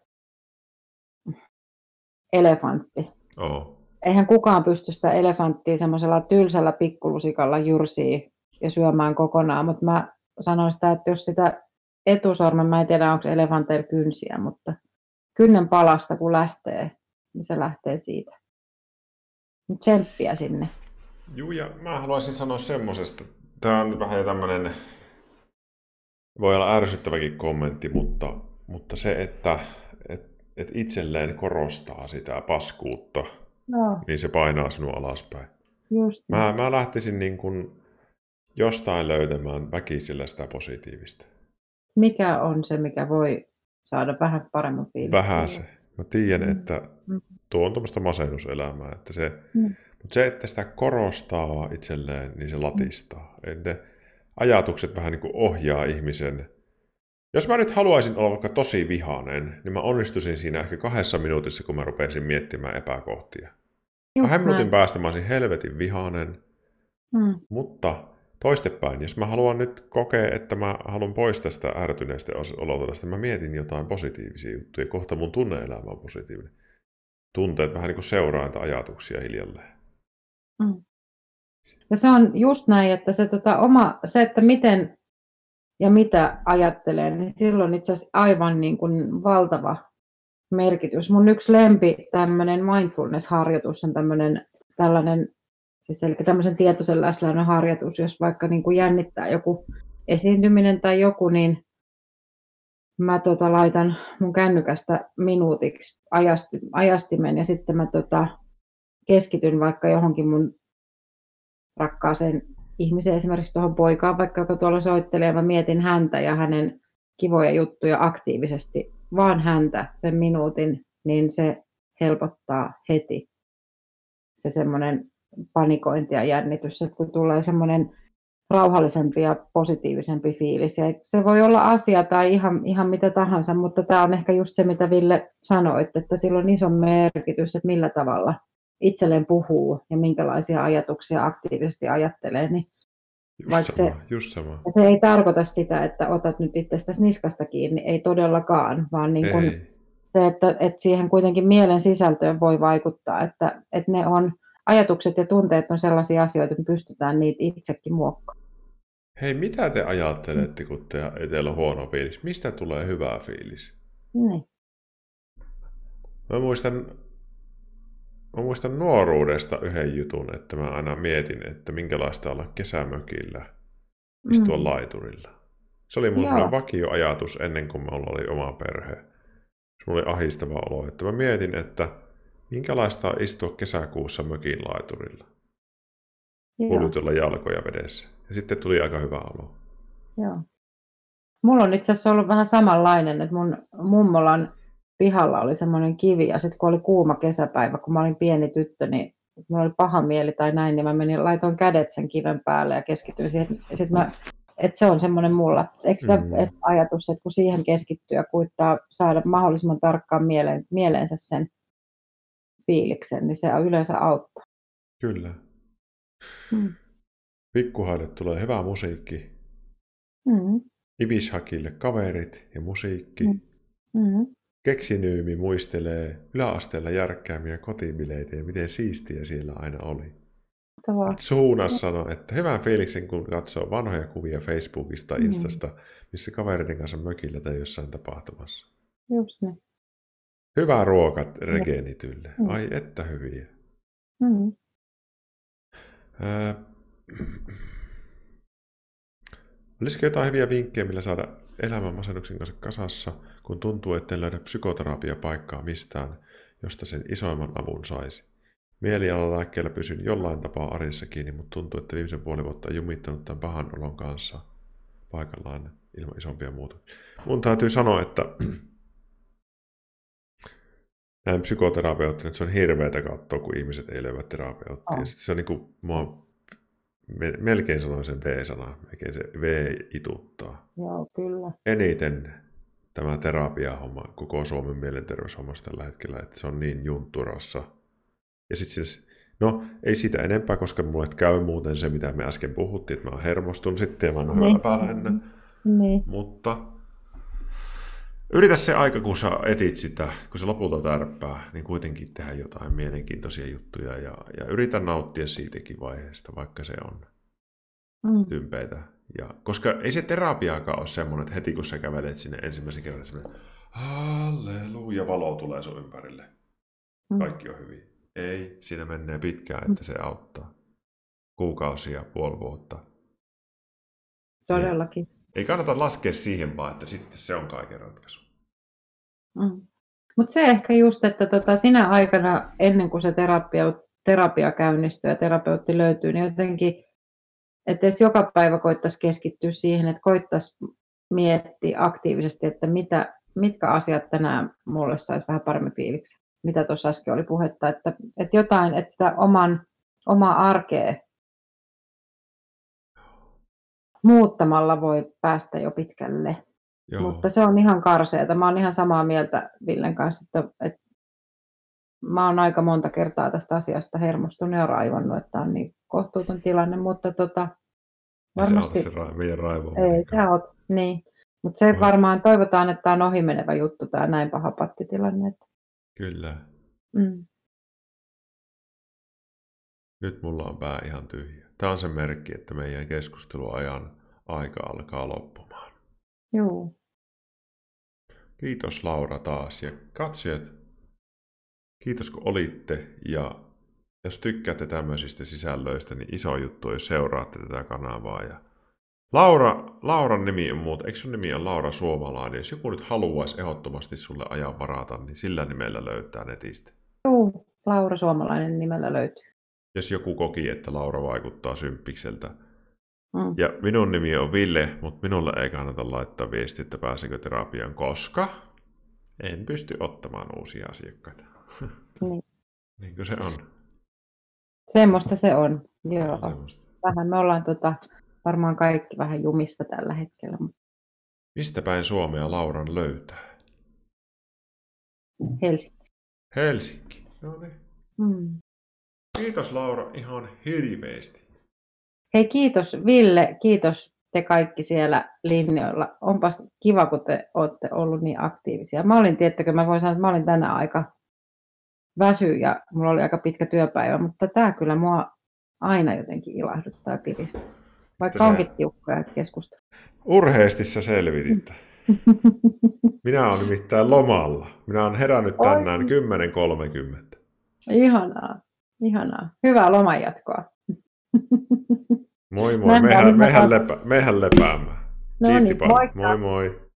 elefantti. Eihän kukaan pysty sitä elefanttia semmoisella tylsällä pikkulusikalla jyrsiä ja syömään kokonaan, mutta mä sanoin sitä, että jos sitä etusormen, mä en tiedä onko elefanteilla kynsiä, mutta kynnen palasta kun lähtee, niin se lähtee siitä. Tsemppiä sinne. Juu, ja mä haluaisin sanoa semmosesta, tää on vähän tämmönen, voi olla ärsyttäväkin kommentti, mutta se, että itselleen korostaa sitä paskuutta, niin se painaa sinua alaspäin. Just mä lähtisin niin kuin jostain löytämään väkisellä sitä positiivista. Mikä on se, mikä voi saada vähän paremman fiiliksen? Vähän se. Mä tiedän, että tuo on tuommoista masennuselämää. Että mutta se, että sitä korostaa itselleen, niin se latistaa. Ne ajatukset vähän niin kuin ohjaa ihmisen. Jos mä nyt haluaisin olla vaikka tosi vihainen, niin mä onnistuisin siinä ehkä 2 minuutissa, kun mä rupesin miettimään epäkohtia. 2 minuutin päästä mä olisin helvetin vihainen, mutta toistepäin, jos mä haluan nyt kokea, että mä haluan pois tästä ärtyneestä olotilasta, mä mietin jotain positiivisia juttuja, kohta mun tunne-elämä on positiivinen. Tunteet vähän niin kuin seuraa näitä ajatuksia hiljalleen. Ja se on just näin, että se, että miten ja mitä ajattelee, niin silloin itse asiassa aivan niin kuin valtava merkitys. Mun yksi lempi tämmöinen mindfulness-harjoitus on tällainen, siis eli tämmöisen tietoisen läsnäolon harjoitus, jos vaikka niin kuin jännittää joku esiintyminen tai joku, niin mä laitan mun kännykästä minuutiksi ajastimen ja sitten mä keskityn vaikka johonkin mun rakkaaseen ihmiseen, esimerkiksi tuohon poikaan, vaikka joka tuolla soittelee, mä mietin häntä ja hänen kivoja juttuja aktiivisesti, vaan häntä sen minuutin, niin se helpottaa heti se semmoinen panikointi ja jännitys, että kun tulee semmoinen rauhallisempi ja positiivisempi fiilis. Ja se voi olla asia tai ihan mitä tahansa, mutta tämä on ehkä just se, mitä Ville sanoit, että sillä on iso merkitys, että millä tavalla itselleen puhuu ja minkälaisia ajatuksia aktiivisesti ajattelee. Niin just sama. Se ei tarkoita sitä, että otat nyt itsestäsi niskasta kiinni, ei todellakaan, vaan niin kun se, että siihen kuitenkin mielen sisältöön voi vaikuttaa, että ne on ajatukset ja tunteet on sellaisia asioita, että me pystytään niitä itsekin muokkaamaan. Hei, mitä te ajattelette, kun teillä on huono fiilis? Mistä tulee hyvä fiilis? Niin. Mä muistan nuoruudesta yhden jutun, että mä aina mietin, että minkälaista olla kesämökillä, istua laiturilla. Se oli mun sellainen vakioajatus ennen kuin mulla oli oma perhe. Mulla oli ahistava olo, että mä mietin, että minkälaista on istua kesäkuussa mökin laiturilla. Kuljutella jalkoja vedessä. Ja sitten tuli aika hyvä olo. Joo. Mulla on itse asiassa ollut vähän samanlainen, että mun mummolan pihalla oli semmoinen kivi, ja sitten kun oli kuuma kesäpäivä, kun mä olin pieni tyttö, niin mulla oli paha mieli tai näin, niin mä laitoin kädet sen kiven päälle ja keskityin siihen. Että se on semmoinen mulla. Eikö sitä ajatus, että kun siihen keskittyy ja kuittaa saada mahdollisimman tarkkaan mieleensä sen fiiliksen, niin se yleensä auttaa. Kyllä. Pikkuhaille tulee hyvä musiikki. Ibishakille kaverit ja musiikki. Keksinyymi muistelee yläasteella järkkäämiä kotibileitä ja miten siistiä siellä aina oli. Suunas sanoi, että hyvän fiiliksen kun katsoo vanhoja kuvia Facebookista tai Instasta, missä kavereiden kanssa mökillä tai jossain tapahtumassa. Just niin. Hyvä ruoka regeenitylle. Ai että hyviä. Olisiko jotain hyviä vinkkejä, millä saada elämän masennuksen kanssa kasassa, kun tuntuu, etten löydä psykoterapiapaikkaa mistään, josta sen isoimman avun saisi? Mielialalääkkeellä pysyn jollain tapaa arjessa kiinni, mutta tuntuu, että viimeisen puoli vuotta on jumittanut tämän pahan olon kanssa paikallaan ilman isompia muutoksia. Mun täytyy sanoa, että näin psykoterapeuttina, että se on hirveätä katsoa, kun ihmiset ei löyvä terapeuttia. Se on niin kuin, melkein sanoin sen V-sana, melkein se V ituttaa. Joo, kyllä. Eniten tämä terapiahomma koko Suomen mielenterveyshommassa tällä hetkellä, että se on niin juntturassa. Ja sitten no ei siitä enempää, koska mulle käy muuten se, mitä me äsken puhuttiin, että mä oon hermostunut sitten ja mä oon hyvällä päällä ennen. Mutta yritä se aika, kun sä etit sitä, kun se lopulta tärppää, niin kuitenkin tehdä jotain mielenkiintoisia juttuja ja yritä nauttia siitäkin vaiheesta, vaikka se on tympeitä. Koska ei se terapiaakaan ole semmoinen, että heti kun sä kävelet sinne ensimmäisen kerran, semmoinen halleluja, valo tulee sun ympärille. Kaikki on hyvin. Ei, siinä menee pitkään, että se auttaa. Kuukausia, puoli vuotta. Todellakin. Ei kannata laskea siihen vaan, että sitten se on kaiken ratkaisu. Mutta se ehkä just, että sinä aikana, ennen kuin se terapia käynnistyy ja terapeutti löytyy, niin jotenkin, että edes joka päivä koittaisi keskittyä siihen, että koittaisi miettiä aktiivisesti, että mitkä asiat tänään mulle saisi vähän paremmin fiiliksi. Mitä tuossa äsken oli puhetta, että jotain, että sitä omaa arkea muuttamalla voi päästä jo pitkälle. Joo. Mutta se on ihan karseeta. Mä oon ihan samaa mieltä Villen kanssa, että mä oon aika monta kertaa tästä asiasta hermostunut ja raivannut, että on niin kohtuuton tilanne, mutta varmasti se meidän raivoaminen. Ei se ole, niin. Mutta se varmaan toivotaan, että tämä on ohimenevä juttu, tämä näin paha pattitilanne. Kyllä. Nyt mulla on pää ihan tyhjä. Tämä on se merkki, että meidän keskusteluajan aika alkaa loppumaan. Joo. Kiitos Laura taas ja katsojat. Kiitos kun olitte ja jos tykkäätte tämmöisistä sisällöistä, niin iso juttu, jos seuraatte tätä kanavaa. Ja Lauran nimi on muuta. Eikö sun nimi on Laura Suomalainen? Jos joku nyt haluaisi ehdottomasti sulle ajan varata, niin sillä nimellä löytää netistä. Joo, Laura Suomalainen nimellä löytyy. Jos joku koki, että Laura vaikuttaa symppikseltä. Ja minun nimi on Ville, mutta minulle ei kannata laittaa viestiä, että pääsenkö terapiaan, koska en pysty ottamaan uusia asiakkaita. Niin kuin se on. Semmoista se on, joo. Vähän me ollaan varmaan kaikki vähän jumissa tällä hetkellä. Mistä päin Suomea Lauran löytää? Helsinki. Helsinki, no niin. Kiitos Laura ihan hirveästi. Hei kiitos Ville, kiitos te kaikki siellä linjoilla. Onpas kiva, kun te olette ollut niin aktiivisia. Mä olin, tiettäkö, mä voin sanoa, että mä olin tänään aika väsy ja mulla oli aika pitkä työpäivä, mutta tämä kyllä mua aina jotenkin ilahduttaa ja piristää. Vaikka onkin tiukkoja keskustelua. Urheasti sä selvitit. Minä olen nimittäin lomalla. Minä olen herännyt tänään 10.30. Ihanaa, ihanaa. Hyvää lomanjatkoa. Moi moi, mehän lepäämään. No niin, Kiitti paljon. moikka. Moi moi.